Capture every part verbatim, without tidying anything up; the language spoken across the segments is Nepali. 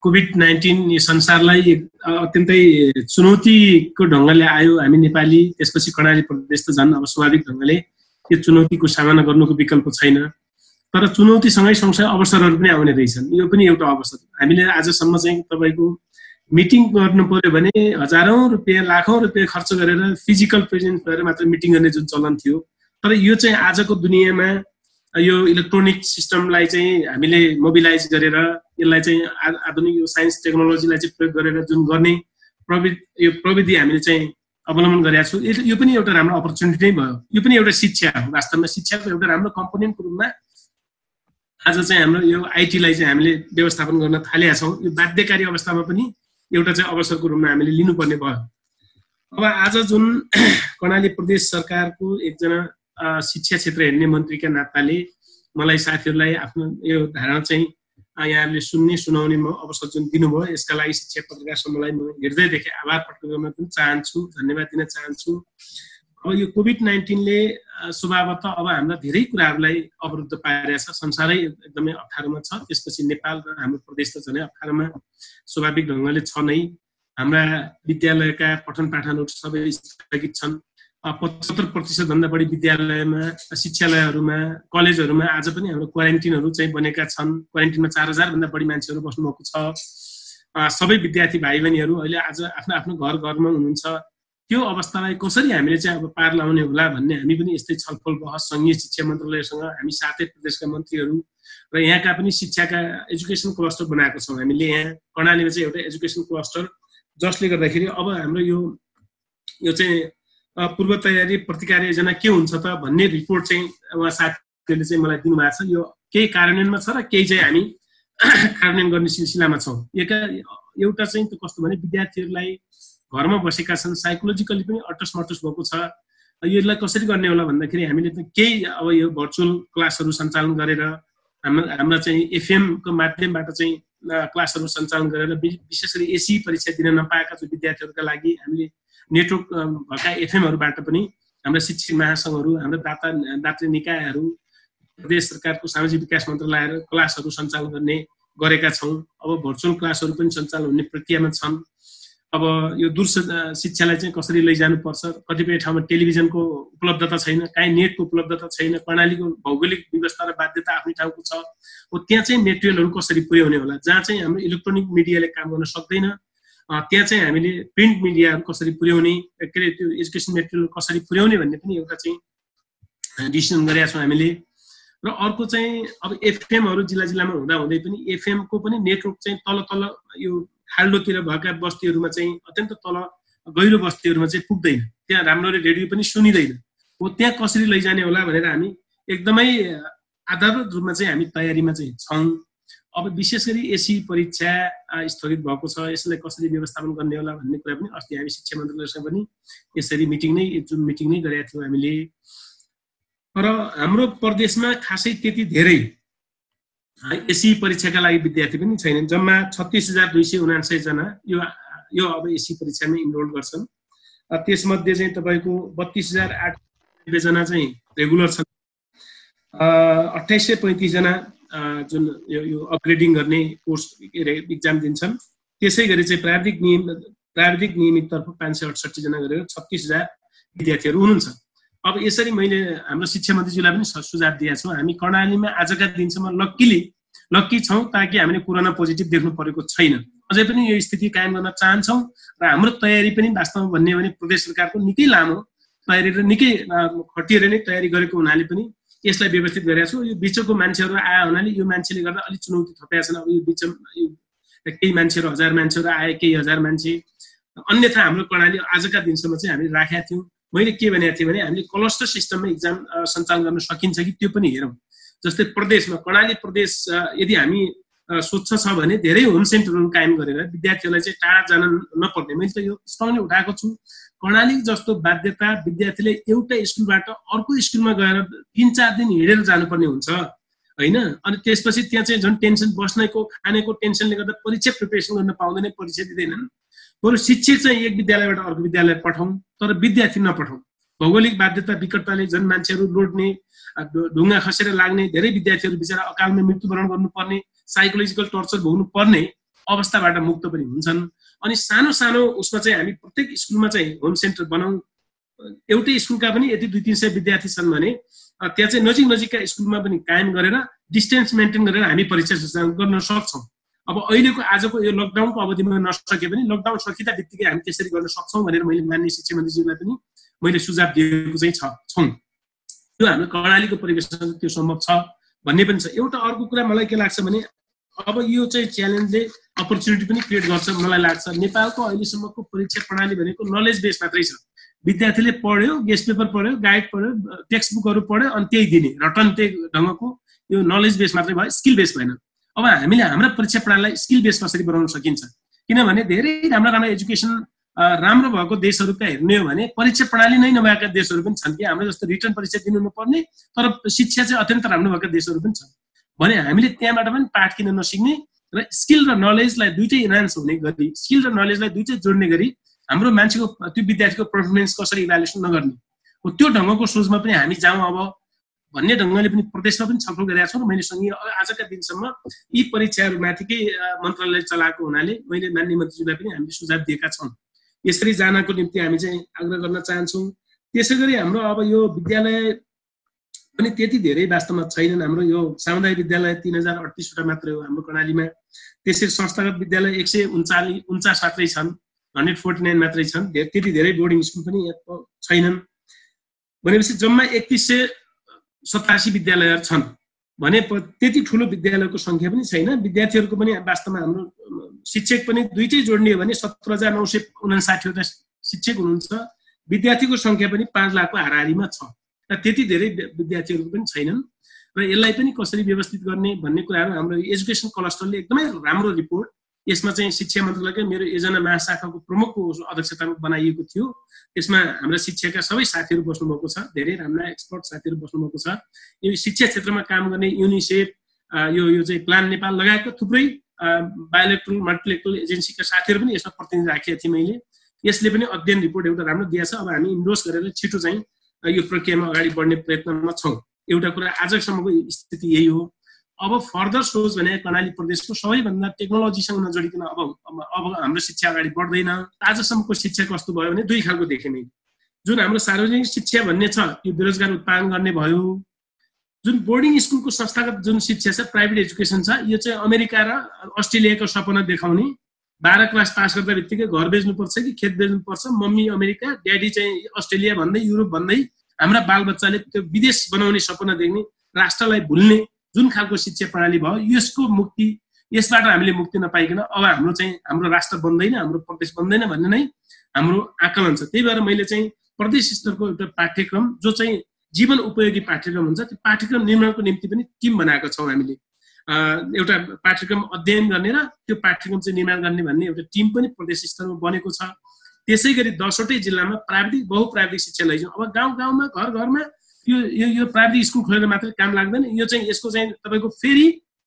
कोभिड नाइन्टीन यो संसारलाई अत्यन्तै चुनौतीको ढङ्गले आयो। हामी नेपाली त्यसपछि कर्णाली प्रदेश त झन् अब स्वाभाविक ढङ्गले यो चुनौतीको सामना गर्नुको विकल्प छैन। तर चुनौतीसँगै सँगसँगै अवसरहरू पनि आउने रहेछन्। यो पनि एउटा अवसर। हामीले आजसम्म चाहिँ तपाईँको मिटिङ गर्नु पर्यो भने हजारौँ रुपियाँ लाखौँ रुपियाँ खर्च गरेर फिजिकल प्रेजेन्स गरेर मात्र मिटिङ गर्ने जुन चलन थियो, तर यो चाहिँ आजको दुनियाँमा यो इलेक्ट्रोनिक सिस्टमलाई चाहिँ हामीले मोबिलाइज गरेर यसलाई चाहिँ आधुनिक यो साइन्स टेक्नोलोजीलाई चाहिँ प्रयोग गरेर जुन गर्ने प्रविधि यो प्रविधि हामीले चाहिँ अवलम्बन गरेका छौँ, यो पनि एउटा राम्रो अपर्च्युनिटी नै भयो। यो पनि एउटा शिक्षा हो। वास्तवमा शिक्षाको एउटा राम्रो कम्पोनेन्टको रूपमा आज चाहिँ हाम्रो यो आइटीलाई चाहिँ हामीले व्यवस्थापन गर्न थालेका छौँ। यो बाध्यकारी अवस्थामा पनि एउटा चाहिँ अवसरको रूपमा हामीले लिनुपर्ने भयो। अब आज जुन कर्णाली प्रदेश सरकारको एकजना शिक्षा क्षेत्र हेर्ने मन्त्रीका नाताले मलाई साथीहरूलाई आफ्नो यो धारणा चाहिँ यहाँहरूले सुन्ने सुनाउने म अवसर जुन दिनुभयो, यसका लागि शिक्षा पत्रकार समूहलाई म हृदयदेखि आभार प्रकट गर्न पनि चाहन्छु, धन्यवाद दिन चाहन्छु। अब यो कोभिड नाइन्टिनले स्वभावतः अब हाम्रा धेरै कुराहरूलाई अवरुद्ध पारेको छ। संसारै एकदमै अप्ठ्यारोमा छ। त्यसपछि नेपाल र हाम्रो प्रदेश त झनै अप्ठ्यारोमा स्वाभाविक ढङ्गले छ नै। हाम्रा विद्यालयका पठन पाठनहरू सबै स्थगित छन्। पचहत्तर प्रतिशत भन्दा बढी विद्यालयमा, शिक्षालयहरूमा, कलेजहरूमा आज पनि हाम्रो क्वारेन्टिनहरू चाहिँ बनेका छन्। क्वारेन्टिनमा चार हजार भन्दा बढी मान्छेहरू बस्नुभएको छ। सबै विद्यार्थी भाइ बहिनीहरू अहिले आज आफ्नो आफ्नो घर घरमा हुनुहुन्छ। त्यो अवस्थालाई कसरी हामीले चाहिँ अब पार लाउने होला भन्ने हामी पनि यस्तै छलफल बहस सङ्घीय शिक्षा मन्त्रालयसँग हामी सातै प्रदेशका मन्त्रीहरू र यहाँका पनि शिक्षाका एजुकेसन क्लस्टर बनाएको छौँ। हामीले यहाँ कर्णालीमा चाहिँ एउटा एजुकेसन क्लस्टर, जसले गर्दाखेरि अब हाम्रो यो यो चाहिँ पूर्व तयारी प्रतिकार योजना के हुन्छ त भन्ने रिपोर्ट चाहिँ उहाँ साथीहरूले चाहिँ मलाई दिनुभएको छ। यो केही कार्यान्वयनमा छ र केही चाहिँ हामी कार्यान्वयन गर्ने सिलसिलामा छौँ। एका एउटा चाहिँ त कस्तो भने विद्यार्थीहरूलाई घरमा बसेका छन्, साइकोलोजिकली पनि अटस मटस भएको छ। यसलाई कसरी गर्ने होला भन्दाखेरि हामीले त केही अब यो भर्चुअल क्लासहरू सञ्चालन गरेर हाम्रो हाम्रा चाहिँ एफएमको माध्यमबाट चाहिँ क्लासहरू सञ्चालन गरेर विशेष गरी एसी परीक्षा दिन नपाएका जो विद्यार्थीहरूका लागि हामीले नेटवर्क भएका एफएमहरूबाट पनि हाम्रा शिक्षक महासङ्घहरू, हाम्रा दाता दात्री निकायहरू, प्रदेश सरकारको सामाजिक विकास मन्त्रालय क्लासहरू सञ्चालन गर्ने गरेका छौँ। अब भर्चुअल क्लासहरू पनि सञ्चालन हुने प्रक्रियामा छन्। अब यो दूर शिक्षालाई चाहिँ कसरी लैजानुपर्छ, कतिपय ठाउँमा टेलिभिजनको उपलब्धता छैन, काहीँ नेटको उपलब्धता छैन, कर्णालीको भौगोलिक व्यवस्था र बाध्यता आफ्नै ठाउँको छ। हो त्यहाँ चाहिँ मेटेरियलहरू कसरी पुर्याउने होला, जहाँ चाहिँ हाम्रो इलेक्ट्रोनिक मिडियाले काम गर्न सक्दैन त्यहाँ चाहिँ हामीले प्रिन्ट मिडियाहरू कसरी पुर्याउने, के अरे त्यो एजुकेसन मेटेरियल कसरी पुर्याउने भन्ने पनि एउटा चाहिँ डिसिसन गरेका छौँ हामीले। र अर्को चाहिँ अब एफएमहरू जिल्ला जिल्लामा हुँदा हुँदै पनि एफएमको पनि नेटवर्क चाहिँ तल तल यो खाल्डोतिर भएका बस्तीहरूमा चाहिँ अत्यन्त तल गहिरो बस्तीहरूमा चाहिँ पुग्दैन, त्यहाँ राम्ररी रेडियो पनि सुनिँदैन। हो त्यहाँ कसरी लैजाने होला भनेर हामी एकदमै आधारभूत रूपमा चाहिँ हामी तयारीमा चाहिँ छौँ। अब विशेष गरी एसी परीक्षा स्थगित भएको छ, यसलाई कसरी व्यवस्थापन गर्ने होला भन्ने कुरा पनि अस्ति हामी शिक्षा मन्त्रालयसँग पनि यसरी मिटिङ नै जुन मिटिङ नै गरेका थियौँ हामीले। तर हाम्रो प्रदेशमा खासै त्यति धेरै एसी परीक्षाका लागि विद्यार्थी पनि छैनन्। जम्मा छत्तिस हजार दुई सय उनासय जना यो यो अब एसी परीक्षामा इनरोल गर्छन्। त्यसमध्ये चाहिँ तपाईँको बत्तिस हजार आठ जना चाहिँ रेगुलर छन्, अठाइस सय पैँतिस जना जुन यो यो अपग्रेडिङ गर्ने कोर्स के अरे इक्जाम दिन्छन्। त्यसै गरी चाहिँ प्राविधिक नियम प्राविधिक नियमिततर्फ पाँच सय अठसट्ठी जना गरेर छत्तिस हजार विद्यार्थीहरू हुनुहुन्छ। अब यसरी मैले हाम्रो शिक्षा मन्त्रीज्यूलाई पनि सुझाव दिएका छौँ। हामी कर्णालीमा आजका दिनसम्म लक्कीली लक्की छौँ ताकि हामीले कोरोना पोजिटिभ देख्नु परेको छैन। अझै पनि यो स्थिति कायम गर्न चाहन्छौँ र हाम्रो तयारी पनि वास्तवमा भन्ने भने प्रदेश सरकारको निकै लामो तयारी र निकै खटिएर नै तयारी गरेको हुनाले पनि यसलाई व्यवस्थित गरेका छौँ। यो बिचको मान्छेहरू आए हुनाले यो मान्छेले गर्दा अलिक चुनौती थपेका छन्। अब यो बिचमा केही मान्छेहरू हजार मान्छेहरू आए, केही हजार मान्छे, अन्यथा हाम्रो कर्णाली आजका दिनसम्म चाहिँ हामीले राखेका थियौँ। मैले के भनेको थिएँ भने हामीले क्लस्टर सिस्टममा इक्जाम सञ्चालन गर्न सकिन्छ कि त्यो पनि हेरौँ। जस्तै प्रदेशमा कर्णाली प्रदेश यदि हामी स्वच्छ छ भने धेरै होम सेन्टरहरू कायम गरेर विद्यार्थीहरूलाई चाहिँ टाढा जान नपर्ने, मैले त यो स्ट्रङली उठाएको छु। कर्णाली जस्तो बाध्यता विद्यार्थीले एउटा स्कुलबाट अर्को स्कुलमा गएर तिन चार दिन हिँडेर जानुपर्ने हुन्छ होइन। अनि त्यसपछि त्यहाँ चाहिँ झन् टेन्सन, बस्नेको खानेको टेन्सनले गर्दा परीक्षा प्रिपेरेसन गर्न पाउँदैन, परीक्षा दिँदैनन्। बरु शिक्षक चाहिँ एक विद्यालयबाट अर्को विद्यालय पठाउँ तर विद्यार्थी नपठाउँ। भौगोलिक बाध्यता विकटताले झन् मान्छेहरू लोड्ने, ढुङ्गा खसेर लाग्ने, धेरै विद्यार्थीहरू बिचरा अकालमा मृत्युवरण गर्नुपर्ने, साइकोलोजिकल टर्चर भोग्नु पर्ने अवस्थाबाट मुक्त पनि हुन्छन्। अनि सानो सानो उसमा चाहिँ हामी प्रत्येक स्कुलमा चाहिँ होम सेन्टर बनाउँ। एउटै स्कुलका पनि यदि दुई तीन सय विद्यार्थी छन् भने त्यहाँ चाहिँ नजिक नजिकका स्कुलमा पनि कायम गरेर डिस्टेन्स मेन्टेन गरेर हामी परीक्षा सञ्चालन गर्न सक्छौँ। अब अहिलेको आजको यो लकडाउनको अवधिमा नसके पनि लकडाउन सकिँदा बित्तिकै हामी त्यसरी गर्न सक्छौँ भनेर मैले माननीय शिक्षा मन्त्रीज्यूलाई पनि मैले सुझाव दिएको चाहिँ छौँ। त्यो हाम्रो कर्णालीको परिवेशमा त्यो सम्भव छ भन्ने पनि छ। एउटा अर्को कुरा मलाई के लाग्छ भने अब यो चाहिँ च्यालेन्जले अपर्च्युनिटी पनि क्रिएट गर्छ मलाई लाग्छ। नेपालको अहिलेसम्मको परीक्षा प्रणाली भनेको नलेज बेस मात्रै छ। विद्यार्थीले पढ्यो, गेस्ट पेपर पढ्यो, गाइड पढ्यो, टेक्स्ट बुकहरू पढ्यो अनि त्यही दिने रटन त्यही ढङ्गको यो नलेज बेस मात्रै भयो, स्किल बेस भएन। अब हामीले हाम्रो परीक्षा प्रणालीलाई स्किल बेस कसरी बनाउन सकिन्छ? किनभने धेरै राम्रो राम्रो एजुकेसन राम्रो भएको देशहरूका हेर्ने हो भने परीक्षा प्रणाली नै नभएका देशहरू पनि छन् कि हाम्रो जस्तो रिटर्न परीक्षा दिनु नपर्ने तर शिक्षा चाहिँ अत्यन्त राम्रो भएका देशहरू पनि छन् भने हामीले त्यहाँबाट पनि पाठ किन नसिक्ने र स्किल र नलेजलाई दुइटै इन्हान्स हुने गरी स्किल र नलेजलाई दुइटै जोड्ने गरी हाम्रो मान्छेको त्यो विद्यार्थीको पर्फर्मेन्स कसरी इभ्यालुएसन नगर्ने हो त्यो ढङ्गको सोचमा पनि हामी जाउँ अब भन्ने ढङ्गले पनि प्रदेशमा पनि छलफल गरेका छौँ र मैले सँगै आजका दिनसम्म यी परीक्षाहरूमाथिकै मन्त्रालय चलाएको हुनाले मैले माननीय मन्त्रीज्यूलाई पनि हामीले सुझाव दिएका छौँ। यसरी जानको निम्ति हामी चाहिँ आग्रह गर्न चाहन्छौँ। त्यसै गरी हाम्रो अब यो विद्यालय पनि त्यति धेरै वास्तवमा छैनन्। हाम्रो यो सामुदायिक विद्यालय तीन हजार अडतिसवटा मात्रै हो हाम्रो कर्णालीमा। त्यसरी संस्थागत विद्यालय एक सय उन्चालिस उन्चास मात्रै छन्, हन्ड्रेड फोर्टी नाइन मात्रै छन्। त्यति धेरै बोर्डिङ स्कुल पनि छैनन् भनेपछि जम्मा एकतिस सय सतासी विद्यालयहरू छन् भने त्यति ठुलो विद्यालयको सङ्ख्या पनि छैन। विद्यार्थीहरूको पनि वास्तवमा हाम्रो शिक्षक पनि दुइटै जोड्ने हो भने सत्र हजार नौ सय उनासाठीवटा शिक्षक हुनुहुन्छ। विद्यार्थीको सङ्ख्या पनि पाँच लाखको हाराहारीमा छ र त्यति धेरै विद्यार्थीहरू पनि छैनन् र यसलाई पनि कसरी व्यवस्थित गर्ने भन्ने कुराहरू हाम्रो एजुकेसन क्लस्टरले एकदमै राम्रो रिपोर्ट यसमा चाहिँ शिक्षा मन्त्रालयकै मेरो योजना महाशाखाको प्रमुखको अध्यक्षतामा बनाइएको थियो। त्यसमा हाम्रा शिक्षाका सबै साथीहरू बस्नुभएको छ, धेरै राम्रा एक्सपर्ट साथीहरू बस्नुभएको छ। यो शिक्षा क्षेत्रमा काम गर्ने युनिसेफ यो यो चाहिँ प्लान नेपाल लगायतका थुप्रै बायोलेक्ट्रल मल्टिलेक्ट्रल एजेन्सीका साथीहरू पनि यसमा प्रतिनिधि राखेको थिएँ मैले। यसले पनि अध्ययन रिपोर्ट एउटा राम्रो दिएको छ। अब हामी इन्डोर्स गरेर छिटो चाहिँ यो प्रक्रियामा अगाडि बढ्ने प्रयत्नमा छौँ। एउटा कुरा आजसम्मको स्थिति यही हो। अब फर्दर सोच भने कर्णाली प्रदेशको सबैभन्दा टेक्नोलोजीसँग नजोडिकन अब अब हाम्रो शिक्षा अगाडि बढ्दैन। आजसम्मको शिक्षा कस्तो भयो भने दुई खालको देखेँ मैले। जुन हाम्रो सार्वजनिक शिक्षा भन्ने छ त्यो बेरोजगार उत्पादन गर्ने भयो। जुन बोर्डिङ स्कुलको संस्थागत जुन शिक्षा छ प्राइभेट एजुकेसन छ यो चाहिँ अमेरिका र अस्ट्रेलियाको सपना देखाउने। बाह्र क्लास पास गर्दा बित्तिकै घर बेच्नुपर्छ कि खेत बेच्नुपर्छ, मम्मी अमेरिका ड्याडी चाहिँ अस्ट्रेलिया भन्दै युरोप भन्दै हाम्रा बालबच्चाले त्यो विदेश बनाउने सपना देख्ने, राष्ट्रलाई भुल्ने जुन खालको शिक्षा प्रणाली भयो यसको मुक्ति यसबाट हामीले मुक्ति नपाइकन अब हाम्रो चाहिँ हाम्रो राष्ट्र बन्दैन, हाम्रो प्रदेश बन्दैन भन्ने नै हाम्रो आकलन छ। त्यही भएर मैले चाहिँ प्रदेश स्तरको एउटा पाठ्यक्रम जो चाहिँ जीवन उपयोगी पाठ्यक्रम हुन्छ त्यो पाठ्यक्रम निर्माणको निम्ति पनि टिम बनाएको छौँ हामीले। एउटा पाठ्यक्रम अध्ययन गर्ने र त्यो पाठ्यक्रम चाहिँ निर्माण गर्ने भन्ने एउटा टिम पनि प्रदेश स्तरमा बनेको छ। त्यसै गरी दसवटै जिल्लामा प्राविधिक बहुप्राविधिक शिक्षा लैजाउँ। अब गाउँ गाउँमा घर घरमा यो यो यो प्राविधिक स्कुल खोलेर मात्रै काम लाग्दैन। यो चाहिँ यसको चाहिँ तपाईँको फेरि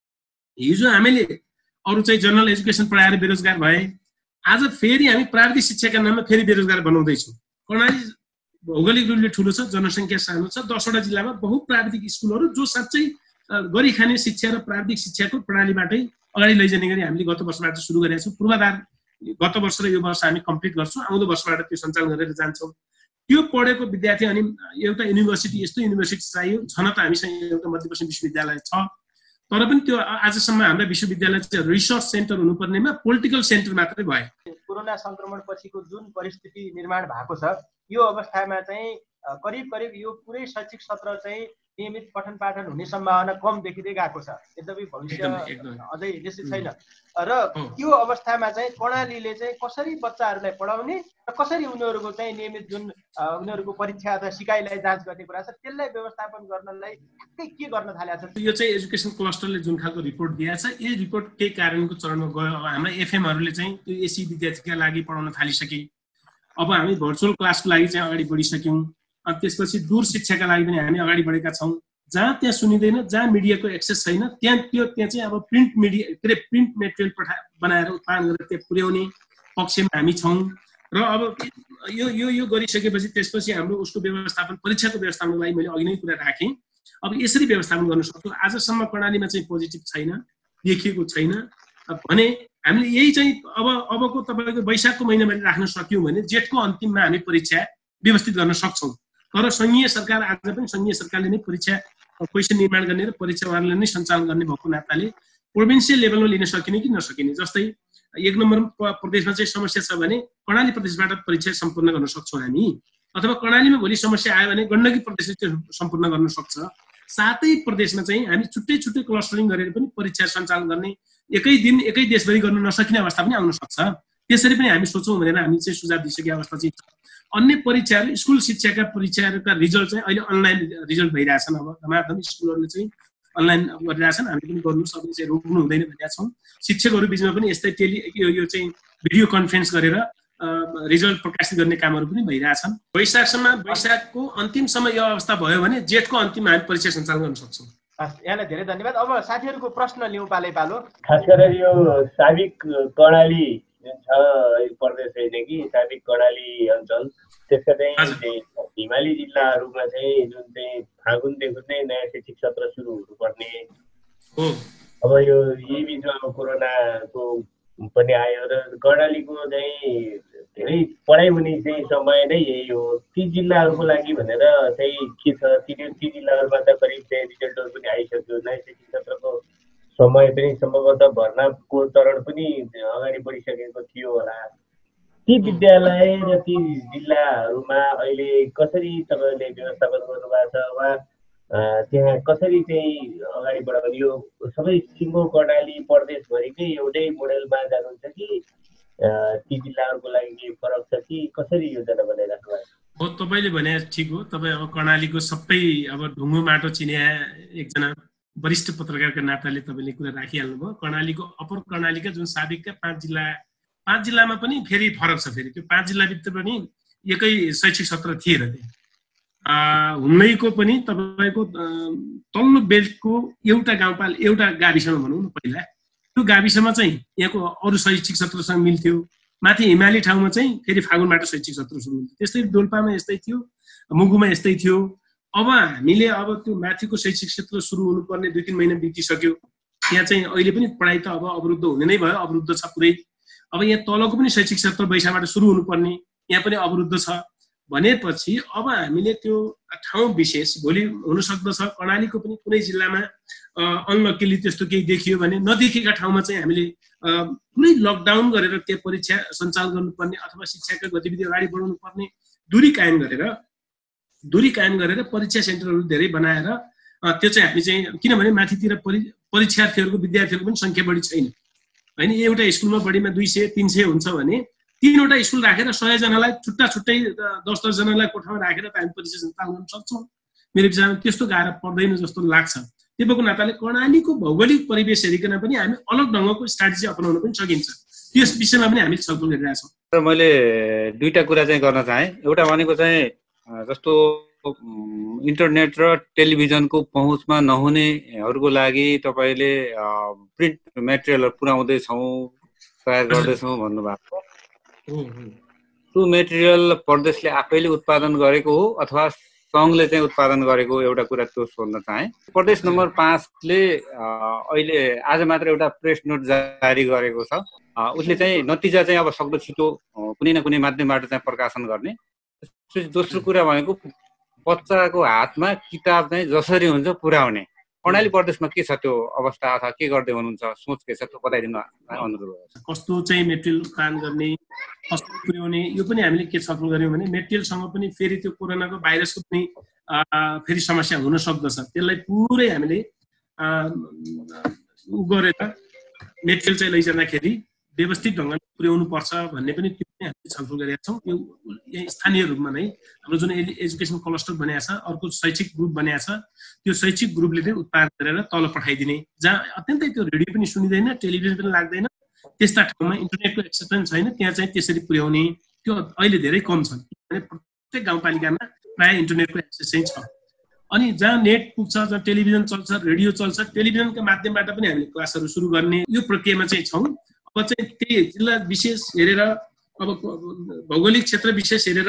हिजो हामीले अरू चाहिँ जनरल एजुकेसन पढाएर बेरोजगार भए आज फेरि हामी प्राविधिक शिक्षाका नाममा फेरि बेरोजगार बनाउँदैछौँ। कर्णाली भौगोलिक रूपले ठुलो छ, जनसङ्ख्या सानो छ, दसवटा जिल्लामा बहुप्राविधिक स्कुलहरू जो साँच्चै गरी खाने शिक्षा र प्राविधिक शिक्षाको प्रणालीबाटै अगाडि लैजाने गरी हामीले गत वर्षबाट सुरु गरेका छौँ। पूर्वाधार गत वर्ष र यो वर्ष हामी कम्प्लिट गर्छौँ, आउँदो वर्षबाट त्यो सञ्चालन गरेर जान्छौँ। त्यो पढेको विद्यार्थी अनि एउटा युनिभर्सिटी यस्तो युनिभर्सिटी चाहियो छन त हामीसँग एउटा मध्यपश्चिम विश्वविद्यालय छ तर पनि त्यो आजसम्म हाम्रा विश्वविद्यालय चाहिँ रिसर्च सेन्टर हुनुपर्नेमा पोलिटिकल सेन्टर मात्रै भयो। कोरोना संक्रमण पछिको जुन परिस्थिति निर्माण भएको छ यो अवस्थामा चाहिँ करिब करिब यो पुरै शैक्षिक सत्र चाहिँ नियमित पठन पाठन हुने सम्भावना कम देखिँदै गएको छ। यद्यपि भविष्य अझै निश्चित छैन र त्यो अवस्थामा चाहिँ कर्णालीले चाहिँ कसरी बच्चाहरूलाई पढाउने र कसरी उनीहरूको चाहिँ नियमित जुन उनीहरूको परीक्षा अथवा सिकाइलाई जाँच गर्ने कुरा छ त्यसलाई व्यवस्थापन गर्नलाई ठ्याक्कै के गर्न थालेको छ? यो चाहिँ एजुकेसन क्लस्टरले जुन खालको रिपोर्ट दिएको छ यो रिपोर्ट केही कारणको चरणमा गयो। अब हाम्रो एफएमहरूले चाहिँ त्यो एसी विद्यार्थीका लागि पढाउन थालिसके। अब हामी भर्चुअल क्लासको लागि चाहिँ अगाडि बढिसक्यौँ। अनि त्यसपछि दूर शिक्षाका लागि पनि हामी अगाडि बढेका छौँ। जहाँ त्यहाँ सुनिँदैन, जहाँ मिडियाको एक्सेस छैन त्यहाँ त्यो त्यहाँ चाहिँ अब प्रिन्ट मिडिया के अरे प्रिन्ट मेटेरियल पठा बनाएर उत्पादन गरेर त्यहाँ पुर्याउने पक्षमा हामी छौँ। र अब यो यो यो गरिसकेपछि त्यसपछि हाम्रो उसको व्यवस्थापन परीक्षाको व्यवस्थापनको लागि मैले अघि नै कुरा राखेँ। अब यसरी व्यवस्थापन गर्न सक्छौँ। आजसम्म कर्णालीमा चाहिँ पोजिटिभ छैन, देखिएको छैन भने हामीले यही चाहिँ अब अबको तपाईँको वैशाखको महिनामा राख्न सक्यौँ भने जेठको अन्तिममा हामी परीक्षा व्यवस्थित गर्न सक्छौँ। तर सङ्घीय सरकार आज पनि सङ्घीय सरकारले नै परीक्षा क्वेसन निर्माण गर्ने र परीक्षा उहाँले नै सञ्चालन गर्ने भएको नाताले प्रोभिन्सियल लेभलमा लिन सकिने कि नसकिने, जस्तै एक नम्बर प्रदेशमा चाहिँ समस्या छ भने कर्णाली प्रदेशबाट परीक्षा सम्पूर्ण गर्न सक्छौँ हामी, अथवा कर्णालीमा भोलि समस्या आयो भने गण्डकी प्रदेशले त्यो सम्पूर्ण गर्न सक्छ। सातै प्रदेशमा चाहिँ हामी छुट्टै छुट्टै क्लस्टरिङ गरेर पनि परीक्षा सञ्चालन गर्ने, एकै दिन एकै देशभरि गर्न नसकिने अवस्था पनि आउन सक्छ। त्यसरी पनि हामी सोचौँ भनेर हामी चाहिँ सुझाव दिइसकेको अवस्था चाहिँ छ। अन्य परीक्षाहरू स्कुल शिक्षाका परीक्षाहरूका रिजल्ट चाहिँ अहिले अनलाइन रिजल्ट भइरहेछन्। अब धमाधम स्कुलहरूले चाहिँ अनलाइन गरिरहेछन्, हामी पनि गर्नु सबैले चाहिँ रोक्नु हुँदैन भनेका छौँ। शिक्षकहरू बिचमा पनि यस्तै टेली यो यो चाहिँ भिडियो कन्फरेन्स गरेर रिजल्ट प्रकाशित गर्ने कामहरू पनि भइरहेछन्। वैशाखसम्म वैशाखको अन्तिमसम्म यो अवस्था भयो भने जेठको अन्तिममा हामी परीक्षा सञ्चालन गर्न सक्छौँ। यहाँलाई धेरै धन्यवाद। अब साथीहरूको प्रश्न लिउँ पालै पालो। खास गरेर यो साबिक कर्णाली जुन छ प्रदेश होइन कि साबिक कर्णाली अञ्चल, त्यसका चाहिँ हिमाली जिल्लाहरूमा चाहिँ जुन चाहिँ फागुनदेखि नै नयाँ शैक्षिक सत्र सुरु हुनुपर्ने, अब यो यही बिचमा अब कोरोनाको पनि आयो र कर्णालीको चाहिँ धेरै पढाइ हुने चाहिँ समय नै यही हो। ती जिल्लाहरूको लागि भनेर चाहिँ के छ, ती ती जिल्लाहरूमा त करिब चाहिँ रिजल्टहरू पनि आइसक्यो, नयाँ शैक्षिक सत्रको समय पनि सम्भवतः भर्नाको चरण पनि अगाडि बढिसकेको थियो होला। ती विद्यालय र ती जिल्लाहरूमा अहिले कसरी तपाईँले व्यवस्थापन गर्नुभएको छ, वा त्यहाँ कसरी चाहिँ अगाडि बढाउने, यो सबै सिङ्गो कर्णाली प्रदेशभरिकै एउटै मोडेलमा जानुहुन्छ कि ती जिल्लाहरूको लागि केही फरक छ कि कसरी योजना बनाइराख्नु भएको छ? हो, तपाईँले भने ठिक हो। तपाईँ अब कर्णालीको सबै अब ढुङ्गो माटो चिनिया एकजना वरिष्ठ पत्रकारका नाताले तपाईँले कुरा राखिहाल्नुभयो। कर्णालीको अप्पर कर्णालीका जुन साबिकका पाँच जिल्ला पाँच जिल्लामा पनि फेरि फरक छ। फेरि त्यो पाँच जिल्लाभित्र पनि एकै शैक्षिक सत्र थिएन। त्यहाँ हुम्लैको पनि तपाईँको तल्लो बेल्टको एउटा गाउँपालिका एउटा गाविसमा भनौँ न, पहिला त्यो गाविसमा चाहिँ यहाँको अरू शैक्षिक सत्रसँग मिल्थ्यो। माथि हिमाली ठाउँमा चाहिँ फेरि फागुनबाट शैक्षिक सत्र सुरु हुन्थ्यो। त्यस्तै डोल्पामा यस्तै थियो, मुगुमा यस्तै थियो। अब हामीले अब त्यो माथिको शैक्षिक क्षेत्र सुरु हुनुपर्ने दुई तिन महिना बितिसक्यो। त्यहाँ चाहिँ अहिले पनि पढाइ त अब अवरुद्ध हुने नै भयो, अवरुद्ध छ पुरै। अब यहाँ तलको पनि शैक्षिक क्षेत्र वैशाखबाट सुरु हुनुपर्ने, यहाँ पनि अवरुद्ध छ भनेपछि अब हामीले त्यो ठाउँ विशेष भोलि हुन सक्दछ कर्णालीको पनि कुनै जिल्लामा अनलकिली त्यस्तो केही देखियो भने नदेखिएका ठाउँमा चाहिँ हामीले पुरै लकडाउन गरेर त्यो परीक्षा सञ्चालन गर्नुपर्ने अथवा शिक्षाका गतिविधि अगाडि बढाउनु पर्ने, दूरी कायम गरेर दूरी कायम गरेर परीक्षा सेन्टरहरू धेरै बनाएर त्यो चाहिँ हामी चाहिँ, किनभने माथितिर परि परीक्षार्थीहरूको विद्यार्थीहरूको पनि सङ्ख्या बढी छैन होइन। एउटा स्कुलमा बढीमा दुई सय तिन सय हुन्छ भने तीनवटा स्कुल राखेर सयजनालाई छुट्टा छुट्टै दस दसजनालाई कोठामा राखेर त हामी परीक्षा सञ्चालन गर्न सक्छौँ। मेरो विचारमा त्यस्तो गाह्रो पर्दैन जस्तो लाग्छ। त्यो भएको नाताले कर्णालीको भौगोलिक परिवेश हेरिकन पनि हामी अलग ढङ्गको स्ट्राटेजी अपनाउन पनि सकिन्छ। त्यस विषयमा पनि हामी छलफल गरिरहेछौँ। सर, मैले दुईटा कुरा चाहिँ गर्न चाहेँ। एउटा भनेको चाहिँ जस्तो इन्टरनेट र टेलिभिजनको पहुँचमा नहुनेहरूको लागि तपाईँले प्रिन्ट मेटेरियलहरू पुर्याउँदैछौँ, तयार गर्दैछौँ भन्नुभएको। त्यो मेटेरियल प्रदेशले आफैले उत्पादन गरेको हो अथवा सङ्घले चाहिँ उत्पादन गरेको? एउटा कुरा त्यो सोध्न चाहेँ। प्रदेश नम्बर पाँचले अहिले आज मात्र एउटा प्रेस नोट जारी गरेको छ। उसले चाहिँ नतिजा चाहिँ अब सक्दो छिटो कुनै न कुनै माध्यमबाट चाहिँ प्रकाशन गर्ने। दोस्रो कुरा भनेको बच्चाको हातमा किताब चाहिँ जसरी हुन्छ पुर्याउने। कर्णाली प्रदेशमा के छ त्यो अवस्था अथवा के गर्दै हुनुहुन्छ, सोच के छ, त्यो बताइदिनु अनुरोध। कस्तो चाहिँ मेटेरियल उत्पादन गर्ने, कस्तो पुर्याउने, यो पनि हामीले के छलफल गऱ्यौँ भने मेटेरियलसँग पनि फेरि त्यो कोरोनाको भाइरसको पनि फेरि समस्या हुन सक्दछ। त्यसलाई पुरै हामीले उ गरेर मेटेरियल चाहिँ लैजाँदाखेरि व्यवस्थित ढङ्गले पुर्याउनु पर्छ भन्ने पनि त्यो पनि हामीले छलफल गरेका छौँ। यो यहाँ स्थानीय रूपमा नै हाम्रो जुन एजुकेसन क्लस्टर बनिएको छ, अर्को शैक्षिक ग्रुप बनिएको छ, त्यो शैक्षिक ग्रुपले नै उत्पादन गरेर तल पठाइदिने, जहाँ अत्यन्तै त्यो रेडियो पनि सुनिँदैन, टेलिभिजन पनि लाग्दैन, त्यस्ता ठाउँमा इन्टरनेटको एक्सेप्टेन्स छैन, त्यहाँ चाहिँ त्यसरी पुर्याउने। त्यो अहिले धेरै कम छ किनभने प्रत्येक गाउँपालिकामा प्रायः इन्टरनेटको एक्सेस चाहिँ छ। अनि जहाँ नेट पुग्छ, जहाँ टेलिभिजन चल्छ, रेडियो चल्छ, टेलिभिजनका माध्यमबाट पनि हामीले क्लासहरू सुरु गर्ने यो प्रक्रियामा चाहिँ छौँ। अब चाहिँ त्यही जिल्ला विशेष हेरेर, अब भौगोलिक क्षेत्र विशेष हेरेर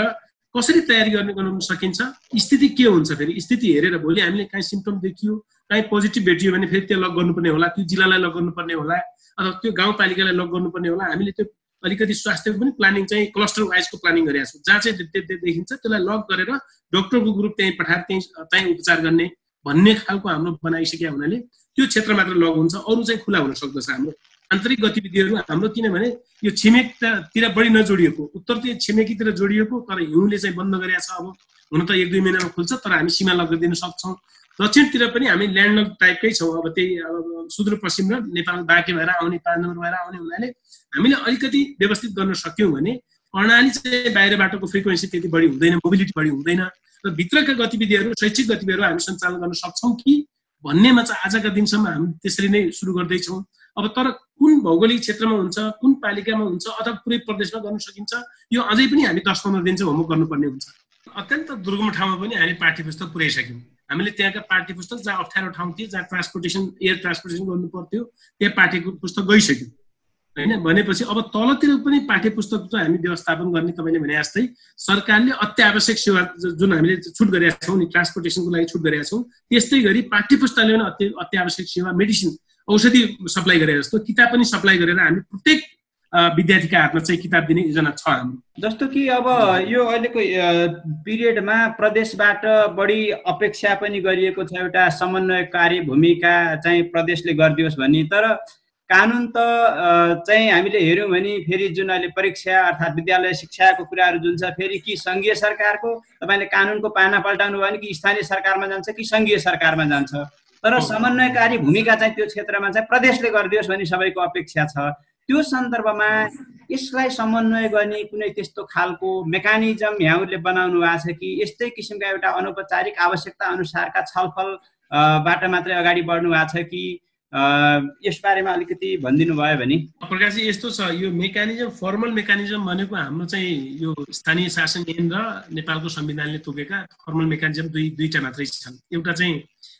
कसरी तयारी गर्ने गर्न सकिन्छ, स्थिति के हुन्छ, फेरि स्थिति हेरेर भोलि हामीले काहीँ सिम्पटम देखियो, काहीँ पोजिटिभ भेटियो भने फेरि त्यो लक गर्नुपर्ने होला, त्यो जिल्लालाई लक गर्नुपर्ने होला अथवा त्यो गाउँपालिकालाई लक गर्नुपर्ने होला। हामीले त्यो अलिकति स्वास्थ्यको पनि प्लानिङ चाहिँ क्लस्टर वाइजको प्लानिङ गरेका छौँ, जहाँ चाहिँ देखिन्छ त्यसलाई लक गरेर डक्टरको ग्रुप त्यहीँ पठाएर त्यहीँ चाहिँ उपचार गर्ने भन्ने खालको हाम्रो बनाइसकेका हुनाले त्यो क्षेत्र मात्र लक हुन्छ, अरू चाहिँ खुला हुन सक्दछ। हाम्रो आन्तरिक गतिविधिहरू हाम्रो किनभने यो छिमेकतिर बढी नजोडिएको, उत्तरतिर छिमेकीतिर जोडिएको, तर हिउँले चाहिँ बन्द गरेका छ। अब हुन त एक दुई महिनामा खुल्छ, तर हामी सीमा लक गरिदिन सक्छौँ। दक्षिणतिर पनि हामी ल्यान्डलक टाइपकै छौँ। अब त्यही अब सुदूरपश्चिम र नेपाल बाँकी भएर आउने पाँच नम्बर भएर आउने हुनाले हामीले अलिकति व्यवस्थित गर्न सक्यौँ भने कर्णाली चाहिँ बाहिरबाटको फ्रिक्वेन्सी त्यति बढी हुँदैन, मोबिलिटी बढी हुँदैन र भित्रका गतिविधिहरू शैक्षिक गतिविधिहरू हामी सञ्चालन गर्न सक्छौँ कि भन्नेमा चाहिँ आजका दिनसम्म हामी त्यसरी नै सुरु गर्दैछौँ। अब तर कुन भौगोलिक क्षेत्रमा हुन्छ, कुन पालिकामा हुन्छ अथवा पुरै प्रदेशमा गर्न सकिन्छ, यो अझै पनि हामी दस पन्ध्र दिन चाहिँ होमवर्क गर्नुपर्ने हुन्छ। अत्यन्त दुर्गम ठाउँमा पनि हामी पाठ्य पुस्तक पुर्याइसक्यौँ। हामीले त्यहाँका पाठ्य पुस्तक जहाँ अप्ठ्यारो ठाउँ थियो, जहाँ ट्रान्सपोर्टेसन एयर ट्रान्सपोर्टेसन गर्नु पर्थ्यो, त्यहाँ पाठ्य पुस्तक गइसक्यौँ होइन। भनेपछि अब तलतिर पनि पाठ्य पुस्तक चाहिँ हामी व्यवस्थापन गर्ने, तपाईँले भने जस्तै सरकारले अत्यावश्यक सेवा जुन हामीले छुट गरेका छौँ नि, ट्रान्सपोर्टेसनको लागि छुट गरेका छौँ, त्यस्तै गरी पाठ्य पुस्तकले पनि अत्य अत्यावश्यक सेवा, मेडिसिन, औषधि सप्लाई गरेर जस्तो किताब पनि सप्लाई गरेर हामी प्रत्येक विद्यार्थीका हातमा चाहिँ किताब दिने योजना छ हाम्रो। जस्तो कि अब यो अहिलेको पिरियडमा प्रदेशबाट बढी अपेक्षा पनि गरिएको छ एउटा समन्वयकारी भूमिका चाहिँ प्रदेशले गरिदियोस् भन्ने, तर कानुन त चाहिँ हामीले हेऱ्यौँ भने फेरि जुन अहिले परीक्षा अर्थात् विद्यालय शिक्षाको कुराहरू जुन छ फेरि कि सङ्घीय सरकारको तपाईँले कानुनको पाना पल्टाउनु भयो भने कि स्थानीय सरकारमा जान्छ कि सङ्घीय सरकारमा जान्छ, तर समन्वयकारी भूमिका चाहिँ त्यो क्षेत्रमा चाहिँ प्रदेशले गरिदियोस् भन्ने सबैको अपेक्षा छ। त्यो सन्दर्भमा यसलाई समन्वय गर्ने कुनै त्यस्तो खालको मेकानिजम यहाँहरूले बनाउनु भएको छ कि यस्तै किसिमका एउटा अनौपचारिक आवश्यकता अनुसारका छलफलबाट मात्रै अगाडि बढ्नु भएको छ कि यसबारेमा अलिकति भनिदिनु भयो भने? प्रकाशजी यस्तो छ, यो मेकानिजम फर्मल मेकानिजम भनेको हाम्रो चाहिँ यो स्थानीय शासन ऐन र नेपालको संविधानले तोकेका फर्मल मेकानिजम दुई दुईटा मात्रै छन्। एउटा चाहिँ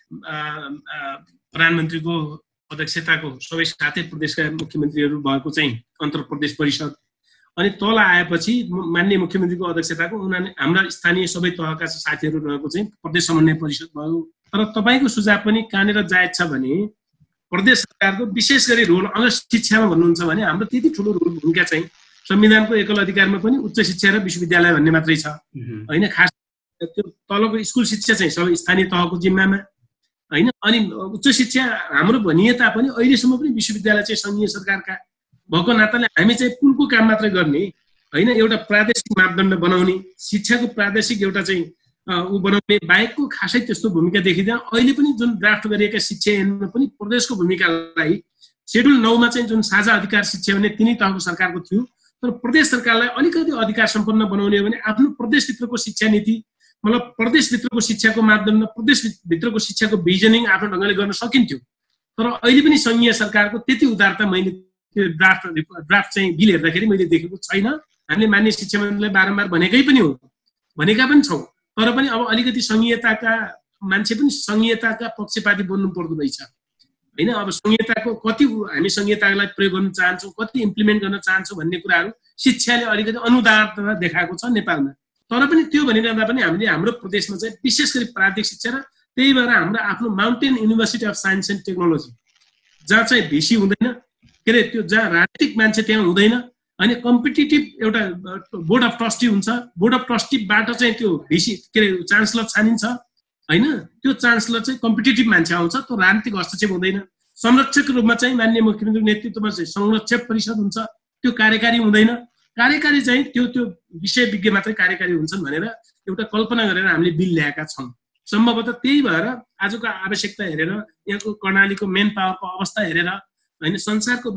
प्रधानमन्त्रीको अध्यक्षताको सबै सातै प्रदेशका मुख्यमन्त्रीहरू भएको चाहिँ अन्तर प्रदेश परिषद, अनि तल आएपछि माननीय मुख्यमन्त्रीको अध्यक्षताको उनीहरूले हाम्रा स्थानीय सबै तहका साथीहरू रहेको चाहिँ प्रदेश समन्वय परिषद भयो। तर तपाईँको सुझाव पनि कहाँनिर जायज छ भने प्रदेश सरकारको विशेष गरी रोल अझ शिक्षामा भन्नुहुन्छ भने हाम्रो त्यति ठुलो रोल भूमिका चाहिँ संविधानको एकल अधिकारमा पनि उच्च शिक्षा र विश्वविद्यालय भन्ने मात्रै छ होइन। खास त्यो तलको स्कुल शिक्षा चाहिँ सबै स्थानीय तहको जिम्मामा होइन। अनि उच्च शिक्षा हाम्रो भनिए तापनि अहिलेसम्म पनि विश्वविद्यालय चाहिँ सङ्घीय सरकारका भएको नाताले हामी चाहिँ पुलको काम मात्रै गर्ने होइन, एउटा प्रादेशिक मापदण्ड बनाउने, शिक्षाको प्रादेशिक एउटा चाहिँ ऊ बनाउने बाहेकको खासै त्यस्तो भूमिका देखिँदैन। अहिले पनि जुन ड्राफ्ट गरिएका शिक्षा ऐनमा पनि प्रदेशको भूमिकालाई सेड्युल नौमा चाहिँ जुन साझा अधिकार शिक्षा भने तिनै तहको सरकारको थियो, तर प्रदेश सरकारलाई अलिकति अधिकार सम्पन्न बनाउने हो भने आफ्नो प्रदेशभित्रको शिक्षा नीति मतलब प्रदेशभित्रको शिक्षाको मापदण्ड, प्रदेशभित्रको शिक्षाको भिजनिङ आफ्नो ढङ्गले गर्न सकिन्थ्यो। तर अहिले पनि सङ्घीय सरकारको त्यति उदारता मैले त्यो ड्राफ्ट ड्राफ्ट चाहिँ बिल हेर्दाखेरि मैले देखेको छैन। हामीले मान्य शिक्षा मन्त्रीलाई बारम्बार भनेकै पनि हो, भनेका पनि छौँ, तर पनि अब अलिकति सङ्घीयताका मान्छे पनि सङ्घीयताका पक्षपाती बन्नु पर्दो रहेछ होइन। अब सङ्घीयताको कति हामी सङ्घीयतालाई प्रयोग गर्न चाहन्छौँ, कति इम्प्लिमेन्ट गर्न चाहन्छौँ भन्ने कुराहरू शिक्षाले अलिकति अनुदारता देखाएको छ नेपालमा। तर पनि त्यो भनिरहँदा पनि हामीले हाम्रो प्रदेशमा चाहिँ विशेष गरी प्राविधिक शिक्षा र त्यही भएर हाम्रो आफ्नो mountain university of science and technology जहाँ चाहिँ भिसी हुँदैन, के अरे त्यो जहाँ राजनीतिक मान्छे त्यहाँ हुँदैन, अनि कम्पिटिटिभ एउटा बोर्ड अफ ट्रस्टी हुन्छ, बोर्ड अफ ट्रस्टीबाट चाहिँ त्यो भिसी के अरे चान्सलर छानिन्छ होइन। त्यो चान्सलर चाहिँ कम्पिटिटिभ मान्छे आउँछ, त्यो राजनीतिक हस्तक्षेप हुँदैन। संरक्षकको रूपमा चाहिँ माननीय मुख्यमन्त्रीको नेतृत्वमा चाहिँ संरक्षक परिषद हुन्छ, त्यो कार्यकारी हुँदैन। कार्यकारी चाहिँ त्यो त्यो विषय विज्ञ मात्रै कार्यकारी हुन्छन् भनेर एउटा कल्पना गरेर हामीले बिल ल्याएका छौँ। सम्भवतः त्यही भएर आजको आवश्यकता हेरेर, यहाँको कर्णालीको मेन पावरको अवस्था हेरेर होइन, संसारको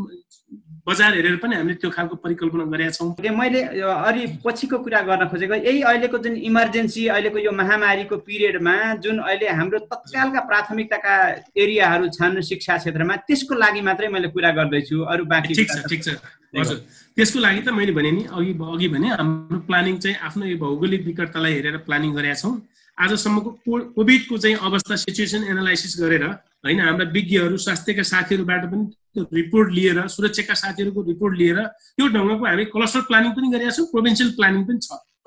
बजार हेरेर पनि हामीले त्यो खालको परिकल्पना गरेका छौँ। मैले अलि पछिको कुरा गर्न खोजेको यही अहिलेको जुन इमर्जेन्सी अहिलेको यो महामारीको पिरियडमा जुन अहिले हाम्रो तत्कालका प्राथमिकताका एरियाहरू छन् शिक्षा क्षेत्रमा, त्यसको लागि मात्रै मैले कुरा गर्दैछु, अरू बाँकी ठिक छ ठिक छ हजुर। त्यसको लागि त मैले भने नि अघि अघि भने हाम्रो प्लानिङ चाहिँ आफ्नो यो भौगोलिक विकटतालाई हेरेर प्लानिङ गरेका छौँ। आजसम्मको कोभिडको चाहिँ अवस्था सिचुएसन एनालाइसिस गरेर होइन, हाम्रा विज्ञहरू स्वास्थ्यका साथीहरूबाट पनि त्यो रिपोर्ट लिएर, सुरक्षाका साथीहरूको रिपोर्ट लिएर त्यो ढङ्गको हामी क्लस्टर प्लानिङ पनि गरेका छौँ, प्रोभिन्सियल प्लानिङ पनि छ।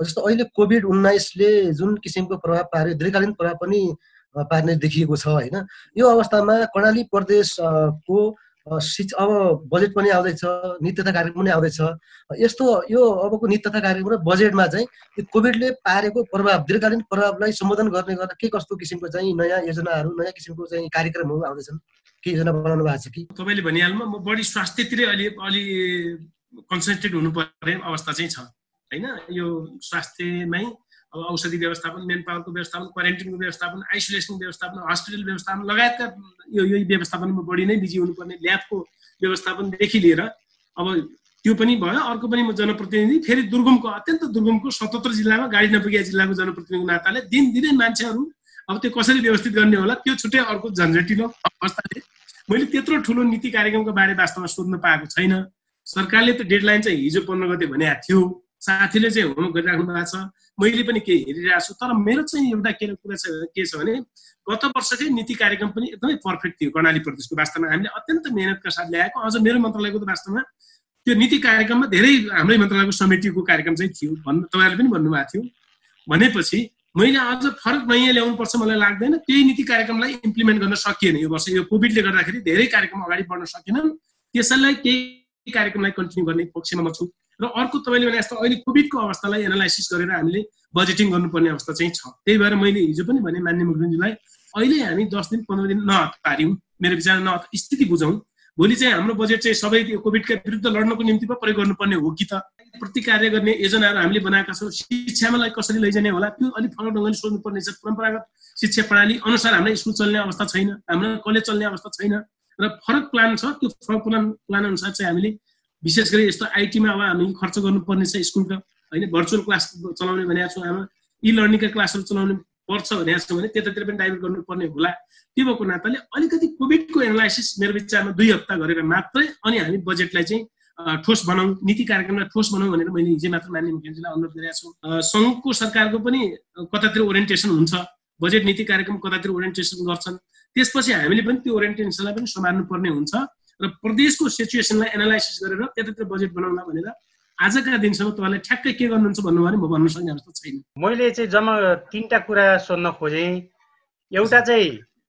जस्तो अहिले कोभिड उन्नाइसले जुन किसिमको प्रभाव पार्यो, दीर्घकालीन प्रभाव पनि पार्ने देखिएको छ होइन। यो अवस्थामा कर्णाली प्रदेशको शिक्षा अब बजेट पनि आउँदैछ, नीति तथा कार्यक्रम पनि आउँदैछ। यस्तो यो अबको नीति तथा कार्यक्रम र बजेटमा चाहिँ यो कोभिडले पारेको प्रभाव, दीर्घकालीन प्रभावलाई सम्बोधन गर्ने गर्दा के कस्तो किसिमको चाहिँ नयाँ योजनाहरू, नयाँ किसिमको चाहिँ कार्यक्रमहरू आउँदैछन्, के योजना बनाउनु भएको छ कि? तपाईँले भनिहाल्नु, म बढी स्वास्थ्यतिरै अलि अलि कन्सन्ट्रेट हुनुपर्ने अवस्था चाहिँ छ होइन। यो स्वास्थ्यमै अब औषधि व्यवस्थापन, मेन पावरको व्यवस्थापन, क्वारेन्टिनको व्यवस्थापन, आइसोलेसनको व्यवस्थापन, हस्पिटल व्यवस्थापन लगायतका यो यो व्यवस्थापनमा बढी नै बिजी हुनुपर्ने, ल्याबको व्यवस्थापनदेखि लिएर अब त्यो पनि भयो। अर्को पनि म जनप्रतिनिधि, फेरि दुर्गमको अत्यन्त दुर्गमको सतहत्तर जिल्लामा गाडी नपुगेका जिल्लाको जनप्रतिनिधिको नाताले दिनदिनै मान्छेहरू अब त्यो कसरी व्यवस्थित गर्ने होला त्यो छुट्टै अर्को झन्झटिलो अवस्थाले मैले त्यत्रो ठुलो नीति कार्यक्रमको बारे वास्तवमा सोध्न पाएको छैन। सरकारले त डेडलाइन चाहिँ हिजो पन्ध्र गते भनेको थियो, साथीले चाहिँ होमवर्क गरिराख्नु भएको छ, मैले पनि केही हेरिरहेको छु। तर मेरो चाहिँ एउटा के कुरा छ के छ भने गत वर्षकै नीति कार्यक्रम पनि एकदमै पर्फेक्ट थियो कर्णाली प्रदेशको। वास्तवमा हामीले अत्यन्त मेहनतका साथ ल्याएको, अझ मेरो मन्त्रालयको त वास्तवमा त्यो नीति कार्यक्रममा धेरै हाम्रै मन्त्रालयको समितिको कार्यक्रम चाहिँ थियो भन्नु तपाईँहरूले पनि भन्नुभएको थियो। भनेपछि मैले अझ फरक नयाँ ल्याउनु पर्छ मलाई लाग्दैन। त्यही नीति कार्यक्रमलाई इम्प्लिमेन्ट गर्न सकिएन यो वर्ष, यो कोभिडले गर्दाखेरि धेरै कार्यक्रम अगाडि बढ्न सकेनन्। त्यसैलाई केही कार्यक्रमलाई कन्टिन्यू गर्ने पक्षमा म छु। र अर्को तपाईँले भने जस्तो अहिले कोभिडको अवस्थालाई एनालाइसिस गरेर हामीले बजेटिङ गर्नुपर्ने अवस्था चाहिँ छ। त्यही भएर मैले हिजो पनि भने माननीय मुख्यमन्त्रीलाई अहिले हामी दस दिन पन्ध्र दिन नहत पार्यौँ, मेरो विचारमा नहत स्थिति बुझौँ। भोलि चाहिँ हाम्रो बजेट चाहिँ सबै कोभिडका विरुद्ध लड्नको निम्ति पो प्रयोग गर्नुपर्ने हो कि त? प्रतिकार्य गर्ने योजनाहरू हामीले बनाएका छौँ। शिक्षालाई कसरी लैजाने होला त्यो अलिक फरक ढङ्गले सोध्नुपर्ने छ। परम्परागत शिक्षा प्रणाली अनुसार हाम्रो स्कुल चल्ने अवस्था छैन, हाम्रो कलेज चल्ने अवस्था छैन र फरक प्लान छ। त्यो फरक प्लान प्लान अनुसार चाहिँ हामीले विशेष गरी यस्तो आइटीमा अब हामीले खर्च गर्नुपर्ने छ। स्कुलका होइन भर्चुअल क्लास चलाउने भनेको छौँ, हाम्रो इ लर्निङका क्लासहरू चलाउनु पर्छ भनेको छौँ भने त्यतातिर पनि डाइभर्ट गर्नुपर्ने होला। त्यो भएको नाताले अलिकति कोभिडको एनालाइसिस मेरो विचारमा दुई हप्ता गरेर मात्रै अनि हामी बजेटलाई चाहिँ ठोस बनाऊ, नीति कार्यक्रमलाई ठोस बनाऊ भनेर मैले हिजो मात्र माननीय मुख्यमन्त्रीलाई अनुरोध गरेका छु। सङ्घको सरकारको पनि कतातिर ओरिएन्टेसन हुन्छ, बजेट नीति कार्यक्रम कतातिर ओरिएन्टेसन गर्छन्, त्यसपछि हामीले पनि त्यो ओरिएन्टेसनलाई पनि सम्हाल्नु पर्ने हुन्छ र प्रदेशको सिचुएसनलाई एनालाइसिस गरेर त्यतातिर बजेट बनाउला भनेर आजका दिनसम्म तपाईँलाई ठ्याक्कै के गर्नुहुन्छ भन्नुभयो भने म भन्न सक्ने अवस्था छैन। मैले चाहिँ जम्मा तीनटा कुरा सोध्न खोजेँ। एउटा चाहिँ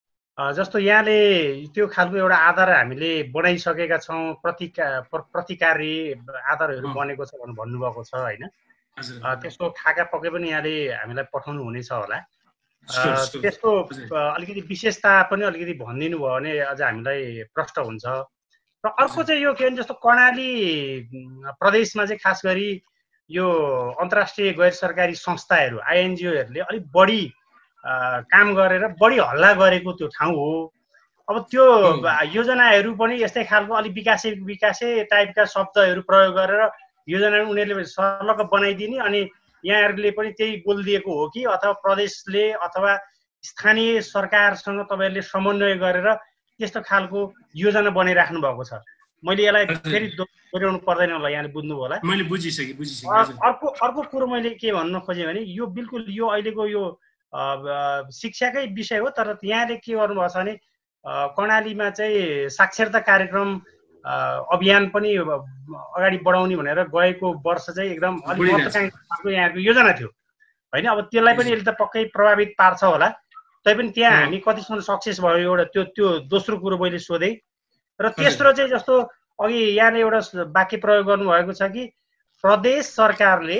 जस्तो यहाँले त्यो खालको एउटा आधार हामीले बनाइसकेका छौँ, प्रतिका प्रतिकारी आधारहरू बनेको छ भनेर भन्नुभएको छ होइन। त्यसको खाका पक्कै पनि यहाँले हामीलाई पठाउनु हुनेछ होला। त्यसको अलिकति विशेषता पनि अलिकति भनिदिनु भयो भने अझ हामीलाई प्रष्ट हुन्छ। र अर्को चाहिँ यो के भन्छ जस्तो कर्णाली प्रदेशमा चाहिँ खास गरी यो अन्तर्राष्ट्रिय गैर सरकारी संस्थाहरू आइएनजिओहरूले अलिक बढी काम गरेर बढी हल्ला गरेको त्यो ठाउँ हो। अब त्यो योजनाहरू पनि यस्तै खालको अलिक विकासे विकासे टाइपका शब्दहरू प्रयोग गरेर योजना उनीहरूले सर्लक्क बनाइदिने अनि यहाँहरूले पनि त्यही बोलिदिएको हो कि अथवा प्रदेशले अथवा स्थानीय सरकारसँग तपाईँहरूले समन्वय गरेर त्यस्तो खालको योजना बनाइराख्नु भएको छ। मैले यसलाई फेरि दोहोऱ्याउनु पर्दैन होला, यहाँले बुझ्नु होला। मैले बुझिसकेँ बुझिसकेँ। अर्को अर्को कुरो मैले के भन्न खोजेँ भने यो बिल्कुल यो अहिलेको यो शिक्षाकै विषय हो, तर यहाँले के गर्नुभएको छ भने कर्णालीमा चाहिँ साक्षरता कार्यक्रम अभियान पनि अगाडि बढाउने भनेर गएको वर्ष चाहिँ एकदम अलिक महत्त्वकांक्षी यहाँको योजना थियो होइन। अब त्यसलाई पनि यसले त पक्कै प्रभावित पार्छ होला, तैपनि त्यहाँ हामी कतिसम्म सक्सेस भयो एउटा त्यो त्यो दोस्रो कुरो मैले सोधेँ। र तेस्रो चाहिँ जस्तो अघि यहाँले एउटा वाक्य प्रयोग गर्नुभएको छ कि प्रदेश सरकारले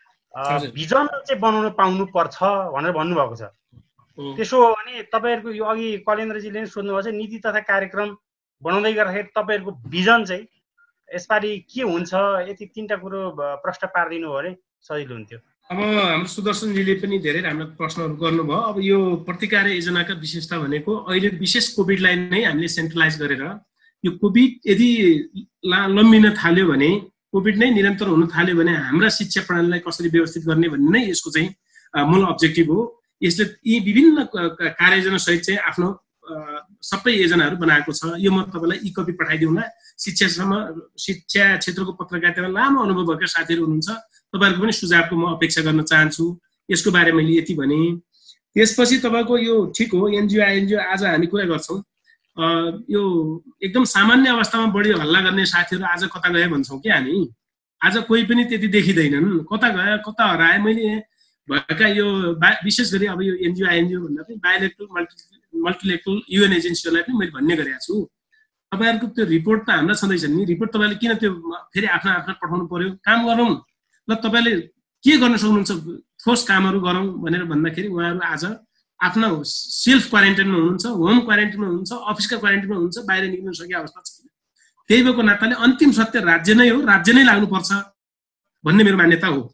भिजन चाहिँ बनाउनु पाउनु पर्छ भनेर भन्नुभएको छ। त्यसो हो भने तपाईँहरूको यो अघि कलेन्द्रजीले पनि सोध्नुभएको छ नीति तथा कार्यक्रम बनाउँदै गर्दाखेरि तपाईँहरूको भिजन चाहिँ यसपालि के हुन्छ, यति तिनवटा कुरो प्रश्न पारिदिनु हो भने सजिलो हुन्थ्यो। अब हाम्रो सुदर्शनजीले पनि धेरै राम्रो प्रश्नहरू गर्नुभयो। अब यो प्रतिकार योजनाका विशेषता भनेको अहिले विशेष कोभिडलाई नै हामीले सेन्ट्रलाइज गरेर यो कोभिड यदि लम्बिन थाल्यो भने, कोभिड नै निरन्तर हुन थाल्यो भने हाम्रा शिक्षा प्रणालीलाई कसरी व्यवस्थित गर्ने भन्ने नै यसको चाहिँ मूल अब्जेक्टिभ हो। यसले यी विभिन्न कार्ययोजना सहित चाहिँ आफ्नो सबै योजनाहरू बनाएको छ। यो म तपाईँलाई ई कपी पठाइदिउँला। शिक्षासम्म शिक्षा क्षेत्रको पत्रकारितामा लामो अनुभव भएका साथीहरू हुनुहुन्छ, तपाईँहरूको पनि सुझावको म अपेक्षा गर्न चाहन्छु। यसको बारे मैले यति भने त्यसपछि तपाईँको यो ठिक हो, एनजिओ आइएनजिओ आज हामी कुरा गर्छौँ, यो एकदम सामान्य अवस्थामा बढी हल्ला गर्ने साथीहरू आज कता गए भन्छौँ कि हामी आज कोही पनि त्यति देखिँदैनन्, कता गयो कता हराए। मैले भएका यो विशेष गरी अब यो एनजिओ आइएनजिओ भन्दा पनि बायोलेक्ट्रल मल्टी मल्टिलेक्ट्रल युएन एजेन्सीहरूलाई पनि मैले भन्ने गरेको छु, तपाईँहरूको त्यो रिपोर्ट त हाम्रा छँदैछ नि, रिपोर्ट तपाईँले किन त्यो फेरि आफ्नो आफ्नो पठाउनु पर्यो, काम गरौँ ल, तपाईँले के गर्न सक्नुहुन्छ ठोस कामहरू गरौँ भनेर भन्दाखेरि उहाँहरू आज आफ्नो सेल्फ क्वारेन्टाइनमा हुनुहुन्छ, होम क्वारेन्टाइनमा हुनुहुन्छ, अफिसका क्वारेन्टाइनमा हुनुहुन्छ, बाहिर निक्लिन सकेको अवस्था छैन। त्यही भएको नाताले अन्तिम सत्य राज्य नै हो, राज्य नै लाग्नुपर्छ भन्ने मेरो मान्यता हो।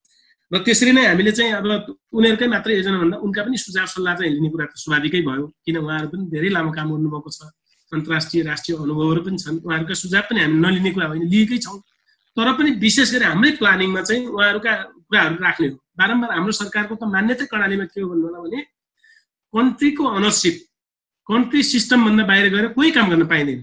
र त्यसरी नै हामीले चाहिँ अब उनीहरूकै मात्रै योजना भन्दा उनका पनि सुझाव सल्लाह चाहिँ लिने कुरा त स्वाभाविकै भयो, किन उहाँहरू पनि धेरै लामो काम गर्नुभएको छ, अन्तर्राष्ट्रिय राष्ट्रिय अनुभवहरू पनि छन्, उहाँहरूका सुझाव पनि हामी नलिने कुरा होइन, लिएकै छौँ। तर पनि विशेष गरी हाम्रै प्लानिङमा चाहिँ उहाँहरूका कुराहरू राख्ने हो। बारम्बार हाम्रो सरकारको त मान्यता प्रणालीमा के हो भन्नु होला भने कन्ट्रीको अनरसिप, कन्ट्री सिस्टमभन्दा बाहिर गएर कोही काम गर्न पाइँदैन।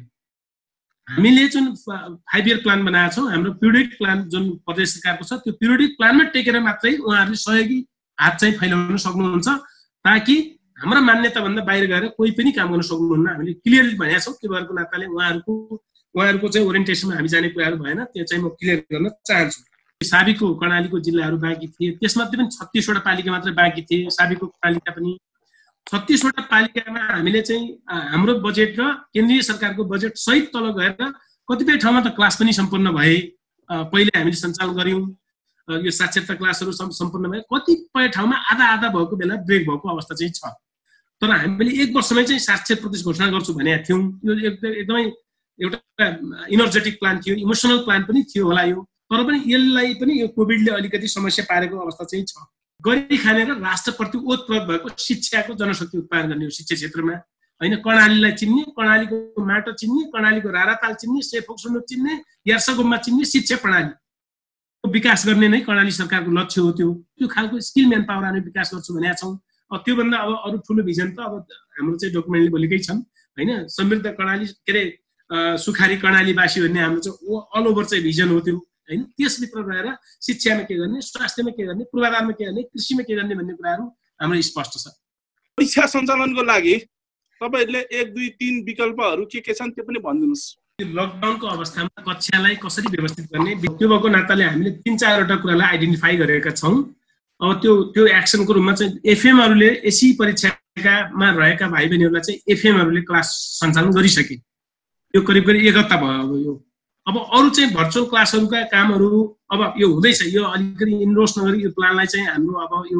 हामीले जुन फाइभ इयर प्लान बनाएको छौँ, हाम्रो पिरियडिक प्लान जुन प्रदेश सरकारको छ, त्यो पिरियडिक प्लानमा टेकेर मात्रै उहाँहरूले सहयोगी हात चाहिँ फैलाउन सक्नुहुन्छ, ताकि हाम्रो मान्यताभन्दा बाहिर गएर कोही पनि काम गर्न सक्नुहुन्न। हामीले क्लियरली भनेका छौँ। त्यो भएको नाताले उहाँहरूको उहाँहरूको चाहिँ ओरिएन्टेसनमा हामी जाने कुराहरू भएन, त्यो चाहिँ म क्लियर गर्न चाहन्छु। साबिकको कर्णालीको जिल्लाहरू बाँकी थिए, त्यसमध्ये पनि छत्तिसवटा पालिका मात्रै बाँकी थिए। साबिकको पालिका पनि छत्तिसवटा पालिकामा हामीले चाहिँ हाम्रो बजेट र केन्द्रीय सरकारको बजेट सहित तल गएर कतिपय ठाउँमा त क्लास पनि सम्पन्न भए, पहिले हामीले सञ्चालन गऱ्यौँ, यो साक्षरता क्लासहरू सम्पन्न भए, कतिपय ठाउँमा आधा आधा भएको बेला ब्रेक भएको अवस्था चाहिँ छ। तर हामीले एक वर्षमै चाहिँ साक्षर प्रदेश घोषणा गर्छु भनेका थियौँ। यो एकदमै एउटा इनर्जेटिक प्लान थियो, इमोसनल प्लान पनि थियो होला यो, तर पनि यसलाई पनि यो कोभिडले अलिकति समस्या पारेको अवस्था चाहिँ छ। गरी खानेर राष्ट्रप्रति ओतप्रोत भएको शिक्षाको जनशक्ति उत्पादन गर्ने हो शिक्षा क्षेत्रमा, होइन? कर्णालीलाई चिन्ने, कर्णालीको माटो चिन्ने, कर्णालीको राराताल चिन्ने, सेफोक्सुन्डो चिन्ने, यार्सागोममा चिन्ने शिक्षा प्रणाली विकास गर्ने नै कर्णाली सरकारको लक्ष्य हो। त्यो त्यो खालको स्किल म्यान पावर हामी विकास गर्छौँ भनेका छौँ। अब त्योभन्दा अब अरू ठुलो भिजन त अब हाम्रो चाहिँ डकुमेन्टले बोलेकै छन्, होइन? समृद्ध कर्णाली के अरे सुखारी कर्णालीवासी भन्ने हाम्रो चाहिँ अल ओभर चाहिँ भिजन हो त्यो, होइन? त्यसभित्र रहेर शिक्षामा के गर्ने, स्वास्थ्यमा के गर्ने, पूर्वाधारमा के गर्ने, कृषिमा के गर्ने भन्ने कुराहरू हाम्रो स्पष्ट छ। परीक्षा सञ्चालनको लागि तपाईँहरूले एक दुई तिन विकल्पहरू के के छन् त्यो पनि भनिदिनुहोस्। लकडाउनको अवस्थामा कक्षालाई कसरी व्यवस्थित गर्ने, त्यो भएको नाताले हामीले तिन चारवटा कुरालाई आइडेन्टिफाई गरेका छौँ। अब त्यो त्यो एक्सनको रूपमा चाहिँ एफएमहरूले एसी परीक्षाकामा रहेका भाइ बहिनीहरूलाई चाहिँ एफएमहरूले क्लास सञ्चालन गरिसके, यो करिब करिब एक हप्ता भयो। अब यो अब अरू चाहिँ भर्चुअल क्लासहरूका कामहरू अब यो हुँदैछ, यो अलिकति इन्डोर्स नगरी यो प्लानलाई चाहिँ हाम्रो अब यो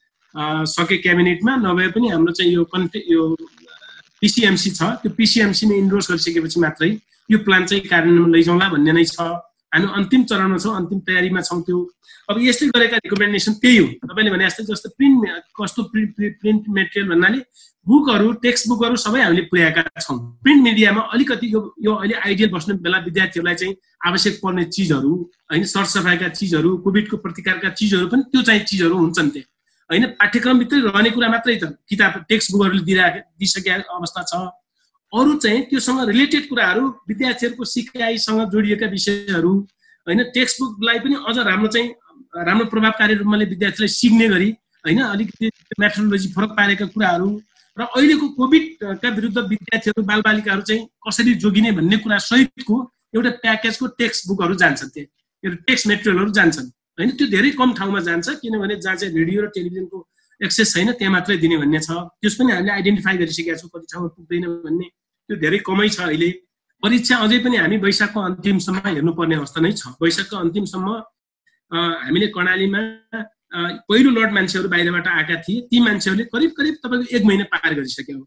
सके क्याबिनेटमा नभए पनि हाम्रो चाहिँ यो कन्फे यो पिसिएमसी छ, त्यो पिसिएमसीमा इन्डोर्स गरिसकेपछि मात्रै यो प्लान चाहिँ कार्यान्वयनमा लैजाउँला भन्ने नै छ। हामी अन्तिम चरणमा छौँ, अन्तिम तयारीमा छौँ। त्यो अब यसले गरेका रिकमेन्डेसन त्यही हो। तपाईँले भने जस्तै जस्तो प्रिन्ट कस्तो प्रिन्ट प्रिन्ट मेटेरियल भन्नाले बुकहरू, टेक्स्ट बुकहरू सबै हामीले पुर्याएका छौँ। प्रिन्ट मिडियामा अलिकति यो यो अहिले आइडियल बस्ने बेला विद्यार्थीहरूलाई चाहिँ आवश्यक पर्ने चिजहरू, होइन, सरसफाइका चिजहरू, कोभिडको प्रतिकारका चिजहरू पनि त्यो चाहिँ चिजहरू हुन्छन् त्यहाँ, होइन? पाठ्यक्रमभित्रै रहने कुरा मात्रै त किताब टेक्स्ट बुकहरूले दिइरहेको दिइसकेको अवस्था छ। अरू चाहिँ त्योसँग रिलेटेड कुराहरू, विद्यार्थीहरूको सिकाइसँग जोडिएका विषयहरू, होइन, टेक्स्ट बुकलाई पनि अझ राम्रो चाहिँ राम्रो प्रभावकारी रूपमा विद्यार्थीलाई सिक्ने गरी, होइन, अलिकति मेथोडोलोजी फरक पारेका कुराहरू र अहिलेको कोभिडका विरुद्ध विद्यार्थीहरू बालबालिकाहरू चाहिँ कसरी जोगिने भन्ने कुरा सहितको एउटा प्याकेजको टेक्स्ट बुकहरू जान्छन्, त्यहाँ एउटा टेक्स्ट मेटेरियलहरू जान्छन्, होइन? त्यो धेरै कम ठाउँमा जान्छ, किनभने जहाँ चाहिँ रेडियो र टेलिभिजनको एक्सेस छैन त्यहाँ मात्रै दिने भन्ने छ। त्यस पनि हामीले आइडेन्टिफाई गरिसकेका छौँ, कति ठाउँमा पुग्दैन भन्ने, त्यो धेरै कमै छ। अहिले परीक्षा अझै पनि हामी वैशाखको अन्तिमसम्म हेर्नुपर्ने अवस्था नै छ। वैशाखको अन्तिमसम्म हामीले कर्णालीमा पहिलो लट मान्छेहरू बाहिरबाट आएका थिए, ती मान्छेहरूले करिब करिब तपाईँको एक महिना पार गरिसक्यो।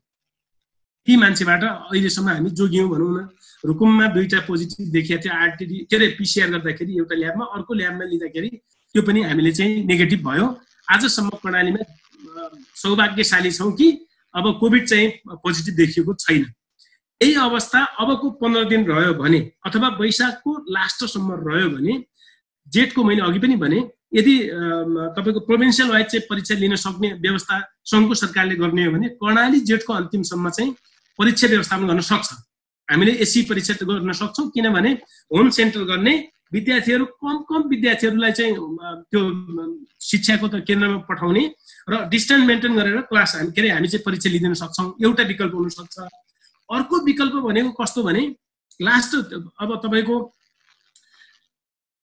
ती मान्छेबाट अहिलेसम्म हामी जोग्यौँ भनौँ न। रुकुममा दुईवटा पोजिटिभ देखिएको थियो, आरटिडी के अरे पिसिआर गर्दाखेरि एउटा ल्याबमा, अर्को ल्याबमा लिँदाखेरि त्यो पनि हामीले चाहिँ नेगेटिभ भयो। आजसम्म कर्णालीमा सौभाग्यशाली छौँ कि अब कोभिड चाहिँ पोजिटिभ देखिएको छैन। यही अवस्था अबको पन्ध्र दिन रह्यो भने अथवा वैशाखको लास्टसम्म रह्यो भने, जेठको मैले अघि पनि भने, यदि तपाईँको प्रोभिन्सियल वाइज चाहिँ परीक्षा लिन सक्ने व्यवस्था सङ्घको सरकारले गर्ने हो भने कर्णाली जेठको अन्तिमसम्म चाहिँ परीक्षा व्यवस्थापन गर्न सक्छ। हामीले एसी परीक्षा गर्न सक्छौँ, किनभने होम सेन्टर गर्ने विद्यार्थीहरू कम कम विद्यार्थीहरूलाई चाहिँ त्यो शिक्षाको त केन्द्रमा पठाउने र डिस्टेन्स मेन्टेन गरेर क्लास हामी के अरे हामी चाहिँ परीक्षा लिइदिन सक्छौँ, एउटा विकल्प हुनसक्छ। अर्को विकल्प भनेको कस्तो भने लास्ट अब तपाईँको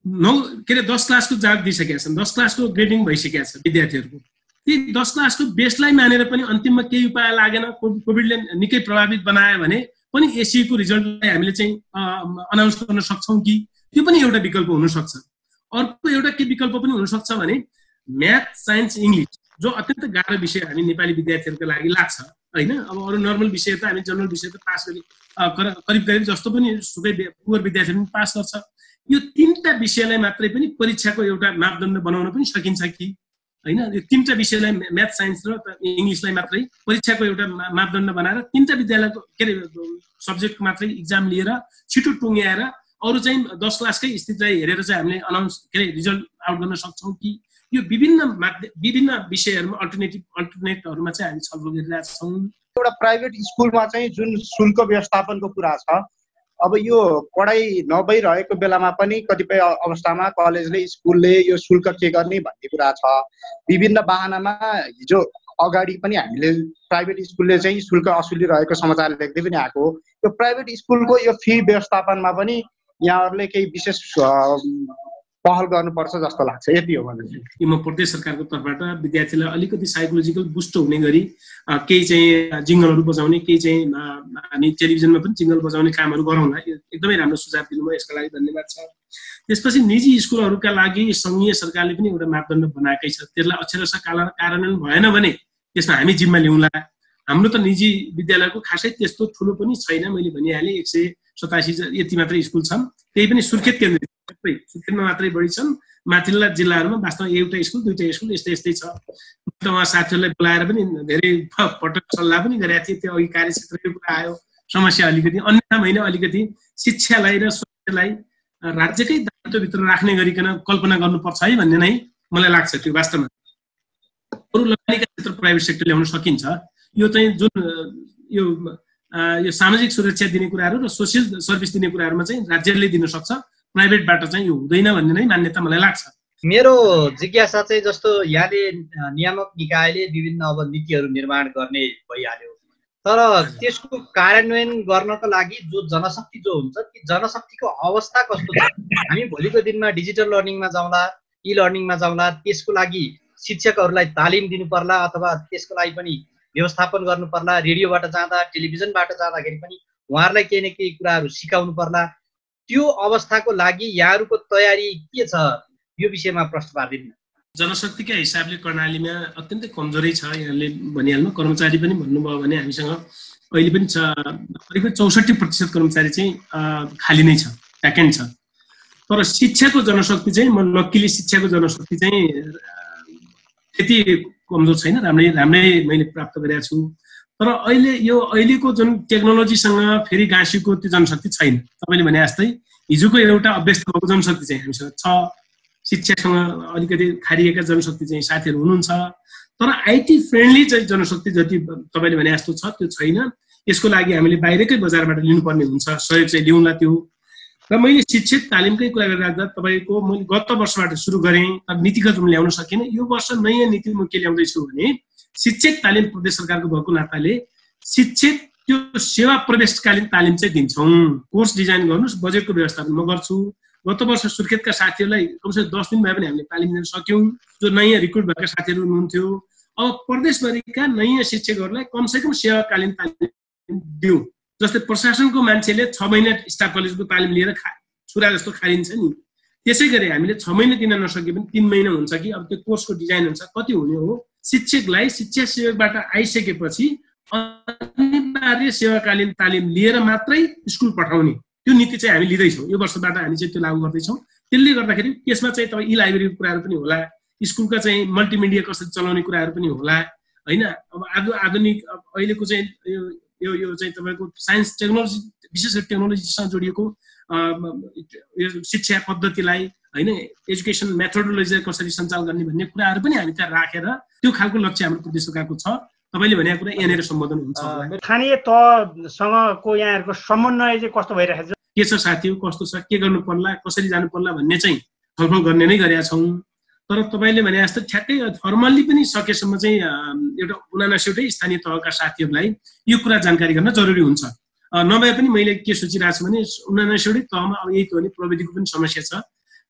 नौ के अरे दस क्लासको जाग दिइसकेका छन्, दस क्लासको ग्रेडिङ भइसकेका छ विद्यार्थीहरूको। ती दस क्लासको बेसलाई मानेर पनि अन्तिममा केही उपाय लागेन, कोभिडले निकै प्रभावित बनायो भने पनि एससीको रिजल्टलाई हामीले चाहिँ अनाउन्स गर्न सक्छौँ कि, त्यो पनि एउटा विकल्प हुनसक्छ। अर्को एउटा के विकल्प पनि हुनसक्छ भने म्याथ, साइन्स, इङ्ग्लिस जो अत्यन्त गाह्रो विषय हामी नेपाली विद्यार्थीहरूको लागि लाग्छ होइन। अब अरू नर्मल विषय त हामी जनरल विषय त पास गरी करिब करिब जस्तो पनि सुकै पुवर विद्यार्थी पनि पास गर्छ। यो तीनटा विषयलाई मात्रै पनि परीक्षाको एउटा मापदण्ड बनाउन पनि सकिन्छ कि होइन। यो तीनटा विषयलाई म्याथ, साइन्स र इङ्ग्लिसलाई मात्रै परीक्षाको एउटा मापदण्ड बनाएर तीनटा विद्यालयको के अरे सब्जेक्टको मात्रै इक्जाम लिएर छिटो टुङ्ग्याएर अरू चाहिँ दस क्लासकै स्थितिलाई हेरेर चाहिँ हामीले अनाउन्स के अरे रिजल्ट आउट गर्न सक्छौँ कि, यो विभिन्न माध्य विभिन्न विषयहरूमा अल्टरनेटिभ अल्टरनेटहरूमा चाहिँ हामी छलफल गरिरहेका छौँ। एउटा प्राइभेट स्कुलमा चाहिँ जुन शुल्क व्यवस्थापनको कुरा छ, अब यो पढाइ नभइरहेको बेलामा पनि कतिपय अवस्थामा कलेजले स्कुलले यो शुल्क के गर्ने भन्ने कुरा छ। विभिन्न बाहनामा हिजो अगाडि पनि हामीले प्राइभेट स्कुलले चाहिँ शुल्क असुलिरहेको समाचार लेख्दै पनि आएको। यो प्राइभेट स्कुलको यो फी व्यवस्थापनमा पनि यहाँहरूले केही विशेष पहल गर्नुपर्छ जस्तो लाग्छ। यति हो भने चाहिँ म प्रदेश सरकारको तर्फबाट विद्यार्थीलाई अलिकति साइकोलोजिकल बुस्ट हुने गरी केही चाहिँ जिङ्गलहरू बजाउने, केही चाहिँ हामी टेलिभिजनमा पनि जिङ्गल बजाउने कामहरू गरौँला। एकदमै राम्रो सुझाव दिनुभयो, यसका लागि धन्यवाद छ। त्यसपछि निजी स्कुलहरूका लागि सङ्घीय सरकारले पनि एउटा मापदण्ड बनाएकै छ, त्यसलाई अक्षरशः कार्यान्वयन भएन भने त्यसमा हामी जिम्मा लिउँला। हाम्रो त निजी विद्यालयको खासै त्यस्तो ठुलो पनि छैन, मैले भनिहालेँ एक सय सतासी यति मात्रै स्कुल छन्, त्यही पनि सुर्खेत केन्द्रित सुर्खेतमा मात्रै बढी छन्। माथिल्ला जिल्लाहरूमा वास्तवमा एउटा स्कुल दुईटा स्कुल यस्तै यस्तै छ। त उहाँ साथीहरूलाई बोलाएर पनि धेरै पटक सल्लाह पनि गरेका थिएँ, त्यो अघि कार्यक्षेत्रको कुरा आयो समस्या अलिकति, अन्यथा मैले अलिकति शिक्षालाई र स्वास्थ्यलाई राज्यकै दायित्वभित्र राख्ने गरिकन कल्पना गर्नुपर्छ है भन्ने नै मलाई लाग्छ। त्यो वास्तवमा अरू लगानीका क्षेत्र प्राइभेट सेक्टर ल्याउन सकिन्छ। यो चाहिँ जुन यो यो सामाजिक सुरक्षा दिने कुराहरू र सोसियल सर्भिस दिने कुराहरूमा चाहिँ राज्यले दिन सक्छ, प्राइभेटबाट चाहिँ यो हुँदैन भन्ने नै मान्यता मलाई लाग्छ। मेरो जिज्ञासा चाहिँ जस्तो यहाँले नियामक निकायले विभिन्न अब नीतिहरू निर्माण गर्ने भइहाल्यो, तर त्यसको कार्यान्वयन गर्नको लागि जो जनशक्ति जो हुन्छ ती जनशक्तिको अवस्था कस्तो छ? हामी भोलिको दिनमा डिजिटल लर्निङमा जाउँला, इ लर्निङमा जाउँला, त्यसको लागि शिक्षकहरूलाई तालिम दिनु पर्ला अथवा त्यसको लागि पनि व्यवस्थापन गर्नु पर्ला। रेडियोबाट जाँदा टेलिभिजनबाट जाँदाखेरि पनि उहाँहरूलाई केही न केही कुराहरू सिकाउनु पर्ला। त्यो अवस्थाको लागि यहाँहरूको तयारी के छ? यो विषयमा प्रश्न पारिदिनु। जनशक्तिका हिसाबले कर्णालीमा अत्यन्तै कमजोरै छ। यहाँले भनिहाल्नु कर्मचारी पनि भन्नुभयो भने हामीसँग अहिले पनि छ करिब चौसठी प्रतिशत कर्मचारी चाहिँ खाली नै छ, भ्याकेन्ट छ। तर शिक्षाको जनशक्ति चाहिँ म लक्कीले शिक्षाको जनशक्ति चाहिँ त्यति कमजोर छैन, राम्रै राम्रै मैले प्राप्त गरेको छु। तर अहिले यो अहिलेको जुन टेक्नोलोजीसँग फेरि गाँसिएको त्यो जनशक्ति छैन। तपाईँले भने जस्तै हिजोको एउटा अभ्यस्त भएको जनशक्ति चाहिँ हामीसँग छ, शिक्षासँग अलिकति खारिएका जनशक्ति चाहिँ साथीहरू हुनुहुन्छ। तर आइटी फ्रेन्डली चाहिँ जनशक्ति जति तपाईँले भने जस्तो छ त्यो छैन। यसको लागि हामीले बाहिरकै बजारबाट लिनुपर्ने हुन्छ, सहयोग चाहिँ ल्याउँला त्यो। र मैले शिक्षक तालिमकै कुरा गरिराख्दा तपाईँको मैले गत वर्षबाट सुरु गरेँ, तर नीतिगत रूपमा ल्याउन सकिनँ। यो वर्ष नयाँ नीति म के ल्याउँदैछु भने शिक्षक तालिम प्रदेश सरकारको भएको नाताले शिक्षक त्यो सेवा प्रवेशकालीन तालिम चाहिँ दिन्छौँ। कोर्स डिजाइन गर्नुहोस्, बजेटको व्यवस्थापन म गर्छु। गत वर्ष सुर्खेतका साथीहरूलाई कमसेकम दस दिन भए पनि हामीले तालिम दिन सक्यौँ, जो नयाँ रिक्रुट भएका साथीहरू हुनुहुन्थ्यो। अब प्रदेशभरिका नयाँ शिक्षकहरूलाई कमसेकम सेवाकालीन तालिम दिउँ। जस्तै प्रशासनको मान्छेले छ महिना स्टाफ कलेजको तालिम लिएर खा छुरा जस्तो खाइन्छ नि, त्यसै गरी हामीले छ महिना दिन नसके पनि तिन महिना हुन्छ कि अब त्यो कोर्सको डिजाइन हुन्छ कति हुने हो। शिक्षकलाई शिक्षा सेवकबाट आइसकेपछि अनिवार्य सेवाकालीन तालिम लिएर मात्रै स्कुल पठाउने त्यो नीति चाहिँ हामी लिँदैछौँ। यो वर्षबाट हामी चाहिँ त्यो लागू गर्दैछौँ। त्यसले गर्दाखेरि त्यसमा चाहिँ तपाईँ इ लाइब्रेरीको कुराहरू पनि होला, स्कुलका चाहिँ मल्टिमिडिया कसरी चलाउने कुराहरू पनि होला होइन। अब आधु आधुनिक अहिलेको चाहिँ यो यो यो चाहिँ तपाईँको साइन्स टेक्नोलोजी विशेष गरी टेक्नोलोजीसँग जोडिएको यो शिक्षा पद्धतिलाई होइन, एजुकेसन मेथोडोलोजीलाई कसरी सञ्चालन गर्ने भन्ने कुराहरू पनि हामी त्यहाँ राखेर त्यो खालको लक्ष्य हाम्रो प्रदेश सरकारको छ। तपाईँले भनेको कुरा यहाँनिर सम्बोधन हुन्छ। स्थानीय तहसँगको यहाँहरूको समन्वय चाहिँ कस्तो भइरहेको छ? के छ साथी, कस्तो छ, के गर्नु पर्ला, कसरी जानु पर्ला भन्ने चाहिँ छलफल गर्ने नै गरेका छौँ। तर तपाईँले भने जस्तो ठ्याक्कै फर्मल्ली पनि सकेसम्म चाहिँ एउटा उनासीवटै स्थानीय तहका साथीहरूलाई यो कुरा जानकारी गर्न जरुरी हुन्छ। नभए पनि मैले के सोचिरहेको छु भने उनासीवटै तहमा अब यही त हो नि प्रविधिको पनि समस्या छ।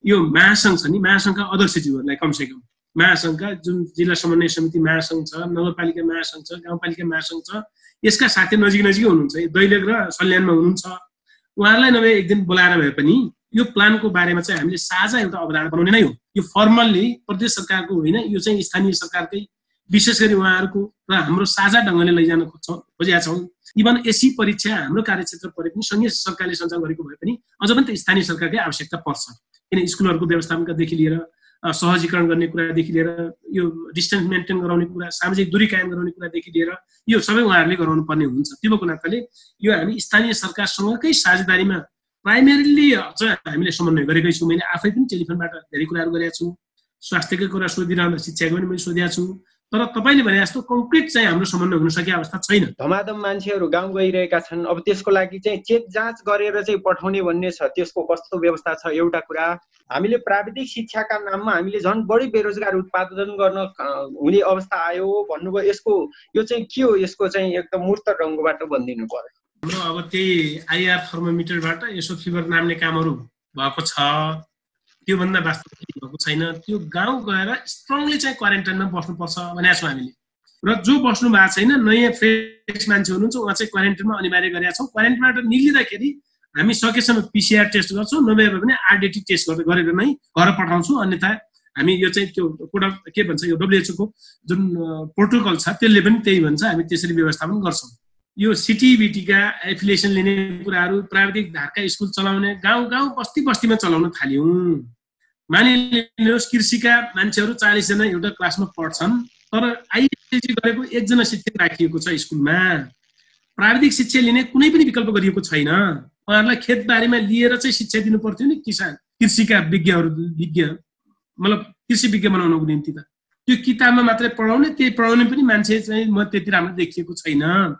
यो महासङ्घ छ नि, महासङ्घका अध्यक्षज्यूहरूलाई कमसेकम महासङ्घका जुन जिल्ला समन्वय समिति महासङ्घ छ, नगरपालिका महासङ्घ छ, गाउँपालिका महासङ्घ छ, यसका साथै नजिक नजिकै हुनुहुन्छ, दैलेख र सल्यानमा हुनुहुन्छ, उहाँहरूलाई नभए एक दिन बोलाएर भए पनि यो प्लानको बारेमा चाहिँ हामीले साझा एउटा अवधारणा बनाउने नै हो। यो फर्मल्ली प्रदेश सरकारको होइन, यो चाहिँ स्थानीय सरकारकै विशेष गरी उहाँहरूको र हाम्रो साझा ढङ्गले लैजान खोज्छौँ खोजेका छौँ। इभन एसी परीक्षा हाम्रो कार्यक्षेत्र परे पनि सङ्घीय सरकारले सञ्चालन गरेको भए पनि अझ पनि त स्थानीय सरकारकै आवश्यकता पर्छ, किन स्कुलहरूको व्यवस्थापनकादेखि लिएर सहजीकरण गर्ने कुरादेखि लिएर यो डिस्टेन्स मेन्टेन गराउने कुरा, सामाजिक दूरी कायम गराउने कुरादेखि लिएर यो सबै उहाँहरूले गराउनु पर्ने हुन्छ। त्यो भएको नाताले यो हामी स्थानीय सरकारसँगकै साझेदारीमा प्राइमेरीली चाहिँ हामीले समन्वय गरेकै छौँ। मैले आफै पनि टेलिफोनबाट धेरै कुराहरू गरेका छु, स्वास्थ्यकै कुरा सोधिरहँदा शिक्षाको पनि मैले सोधेको छु, तर तपाईँले भने जस्तो कङ्क्रिट चाहिँ हाम्रो समन्वय हुन सकेको अवस्था छैन। धमाधम मान्छेहरू गाउँ गइरहेका छन्, अब त्यसको लागि चाहिँ चेक जाँच गरेर चाहिँ पठाउने भन्ने छ, त्यसको कस्तो व्यवस्था छ एउटा कुरा। हामीले प्राविधिक शिक्षाका नाममा हामीले झन् बढी बेरोजगार उत्पादन गर्न हुने अवस्था आयो भन्नुभयो, यसको यो चाहिँ के हो, यसको चाहिँ एकदम मूर्त ढङ्गबाट भनिदिनु पर्यो। हाम्रो अब त्यही आइआर थर्मोमिटरबाट यसो फिभर नाम्ने कामहरू भएको छ, त्योभन्दा वास्तव भएको छैन। त्यो गाउँ गएर स्ट्रङली चाहिँ क्वारेन्टाइनमा बस्नुपर्छ भनेको छौँ हामीले, र जो बस्नु भएको छैन नयाँ फ्रेस मान्छे हुनुहुन्छ उहाँ चाहिँ क्वारेन्टाइनमा अनिवार्य गरेका छौँ। क्वारेन्टाइनबाट निक्लिँदाखेरि हामी सकेसम्म पिसिआर टेस्ट गर्छौँ, नभए पनि आरडिटी टेस्ट गरेर नै घर पठाउँछौँ। अन्यथा हामी यो चाहिँ त्यो कोड के भन्छ यो डब्लुएचओको जुन प्रोटोकल छ त्यसले पनि त्यही भन्छ, हामी त्यसरी व्यवस्थापन गर्छौँ। यो सिटिबिटीका एफिलिएसन लिने कुराहरू, प्राविधिक धारका स्कुल चलाउने गाउँ गाउँ बस्ती बस्तीमा चलाउन थाल्यौँ। मानिलिनुहोस् कृषिका मान्छेहरू चालिसजना एउटा क्लासमा पढ्छन्, तर आइएससी गरेको एकजना शिक्षक राखिएको छ स्कुलमा। प्राविधिक शिक्षा लिने कुनै पनि विकल्प गरिएको छैन। उहाँहरूलाई खेतबारीमा लिएर चाहिँ शिक्षा दिनु पर्थ्यो नि, किसान कृषिका विज्ञहरू विज्ञ मतलब कृषि विज्ञ बनाउनको निम्ति त त्यो किताबमा मात्रै पढाउने, त्यही पढाउने पनि मान्छे चाहिँ म त्यति राम्रो देखिएको छैन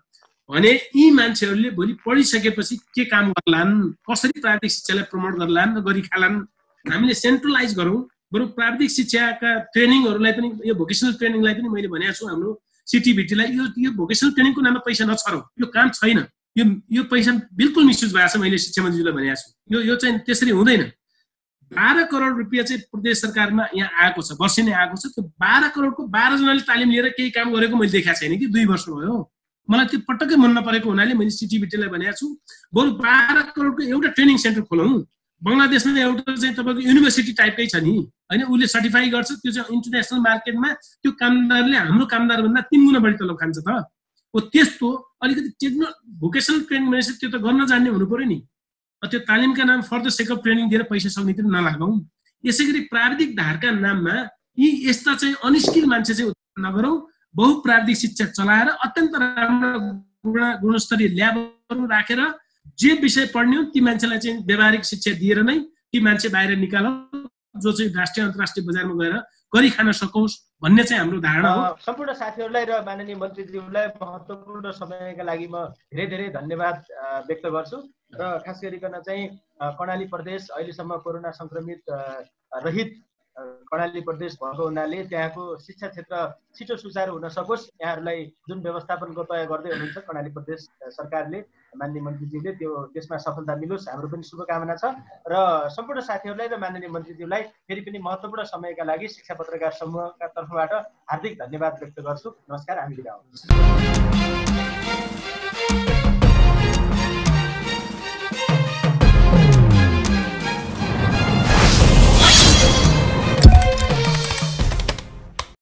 भने यी मान्छेहरूले भोलि पढिसकेपछि के काम गर्लान्, कसरी प्राविधिक शिक्षालाई प्रमोट गर्लान् र गरी खालान्। हामीले सेन्ट्रलाइज गरौँ, बरु प्राविधिक शिक्षाका ट्रेनिङहरूलाई पनि, यो भोकेसनल ट्रेनिङलाई पनि मैले भनेको छु हाम्रो सिटिभिटीलाई, यो यो भोकेसनल ट्रेनिङको नाममा पैसा नछरौँ, यो काम छैन, यो यो पैसा बिल्कुल मिसयुज भएको छ। मैले शिक्षा मन्त्रीलाई भनेको छु, यो यो चाहिँ त्यसरी हुँदैन। बाह्र करोड रुपियाँ चाहिँ प्रदेश सरकारमा यहाँ आएको छ, वर्षै नै आएको छ। त्यो बाह्र करोडको बाह्रजनाले तालिम लिएर केही काम गरेको मैले देखाएको छैन कि, दुई वर्ष भयो। मलाई त्यो पटक्कै मन नपरेको हुनाले मैले सिटिभिटीलाई भनेको छु, बरु बाह्र करोडको एउटा ट्रेनिङ सेन्टर खोलौँ। बङ्गलादेशमा एउटा चाहिँ तपाईँको युनिभर्सिटी टाइपकै छ नि होइन, उसले सर्टिफाई गर्छ, त्यो चाहिँ इन्टरनेसनल मार्केटमा त्यो कामदारले हाम्रो कामदारभन्दा तिन गुणा बढी तलब खान्छ त हो। त्यस्तो अलिकति टेक्नो भोकेसनल ट्रेनिङ भनेपछि त्यो त गर्न जान्ने हुनु पऱ्यो नि। त्यो तालिमका नाम for the sake of training दिएर पैसा सक्नेतिर नलागौँ। यसै गरी प्राविधिक धारका नाममा यी यस्ता चाहिँ अनस्किल मान्छे चाहिँ उत्पन्न नगरौँ। बहुप्राविधिक शिक्षा चलाएर अत्यन्त राम्रो गुणस्तरीय ल्याबहरू राखेर जे विषय पढ्ने हो ती मान्छेलाई चाहिँ व्यावहारिक शिक्षा दिएर नै ती मान्छे बाहिर निकालौँ, जो चाहिँ राष्ट्रिय अन्तर्राष्ट्रिय बजारमा गएर गरी खान सकोस् भन्ने चाहिँ हाम्रो धारणा हो। सम्पूर्ण साथीहरूलाई र माननीय मन्त्रीज्यूलाई महत्त्वपूर्ण समयका लागि म धेरै धेरै धन्यवाद व्यक्त गर्छु र खास गरिकन चाहिँ कर्णाली प्रदेश अहिलेसम्म कोरोना सङ्क्रमित रहित कर्णाली प्रदेश भएको हुनाले त्यहाँको शिक्षा क्षेत्र छिटो सुचारू हुन सकोस्, यहाँहरूलाई जुन व्यवस्थापनको तय गर्दै हुनुहुन्छ कर्णाली प्रदेश सरकारले, माननीय मन्त्रीज्यूले, त्यो त्यसमा सफलता मिलोस् हाम्रो पनि शुभकामना छ। र सम्पूर्ण साथीहरूलाई र माननीय मन्त्रीज्यूलाई फेरि पनि महत्त्वपूर्ण समयका लागि शिक्षा पत्रकार समूहका तर्फबाट हार्दिक धन्यवाद व्यक्त गर्छु। नमस्कार, हामी बिदा हुन्छौँ।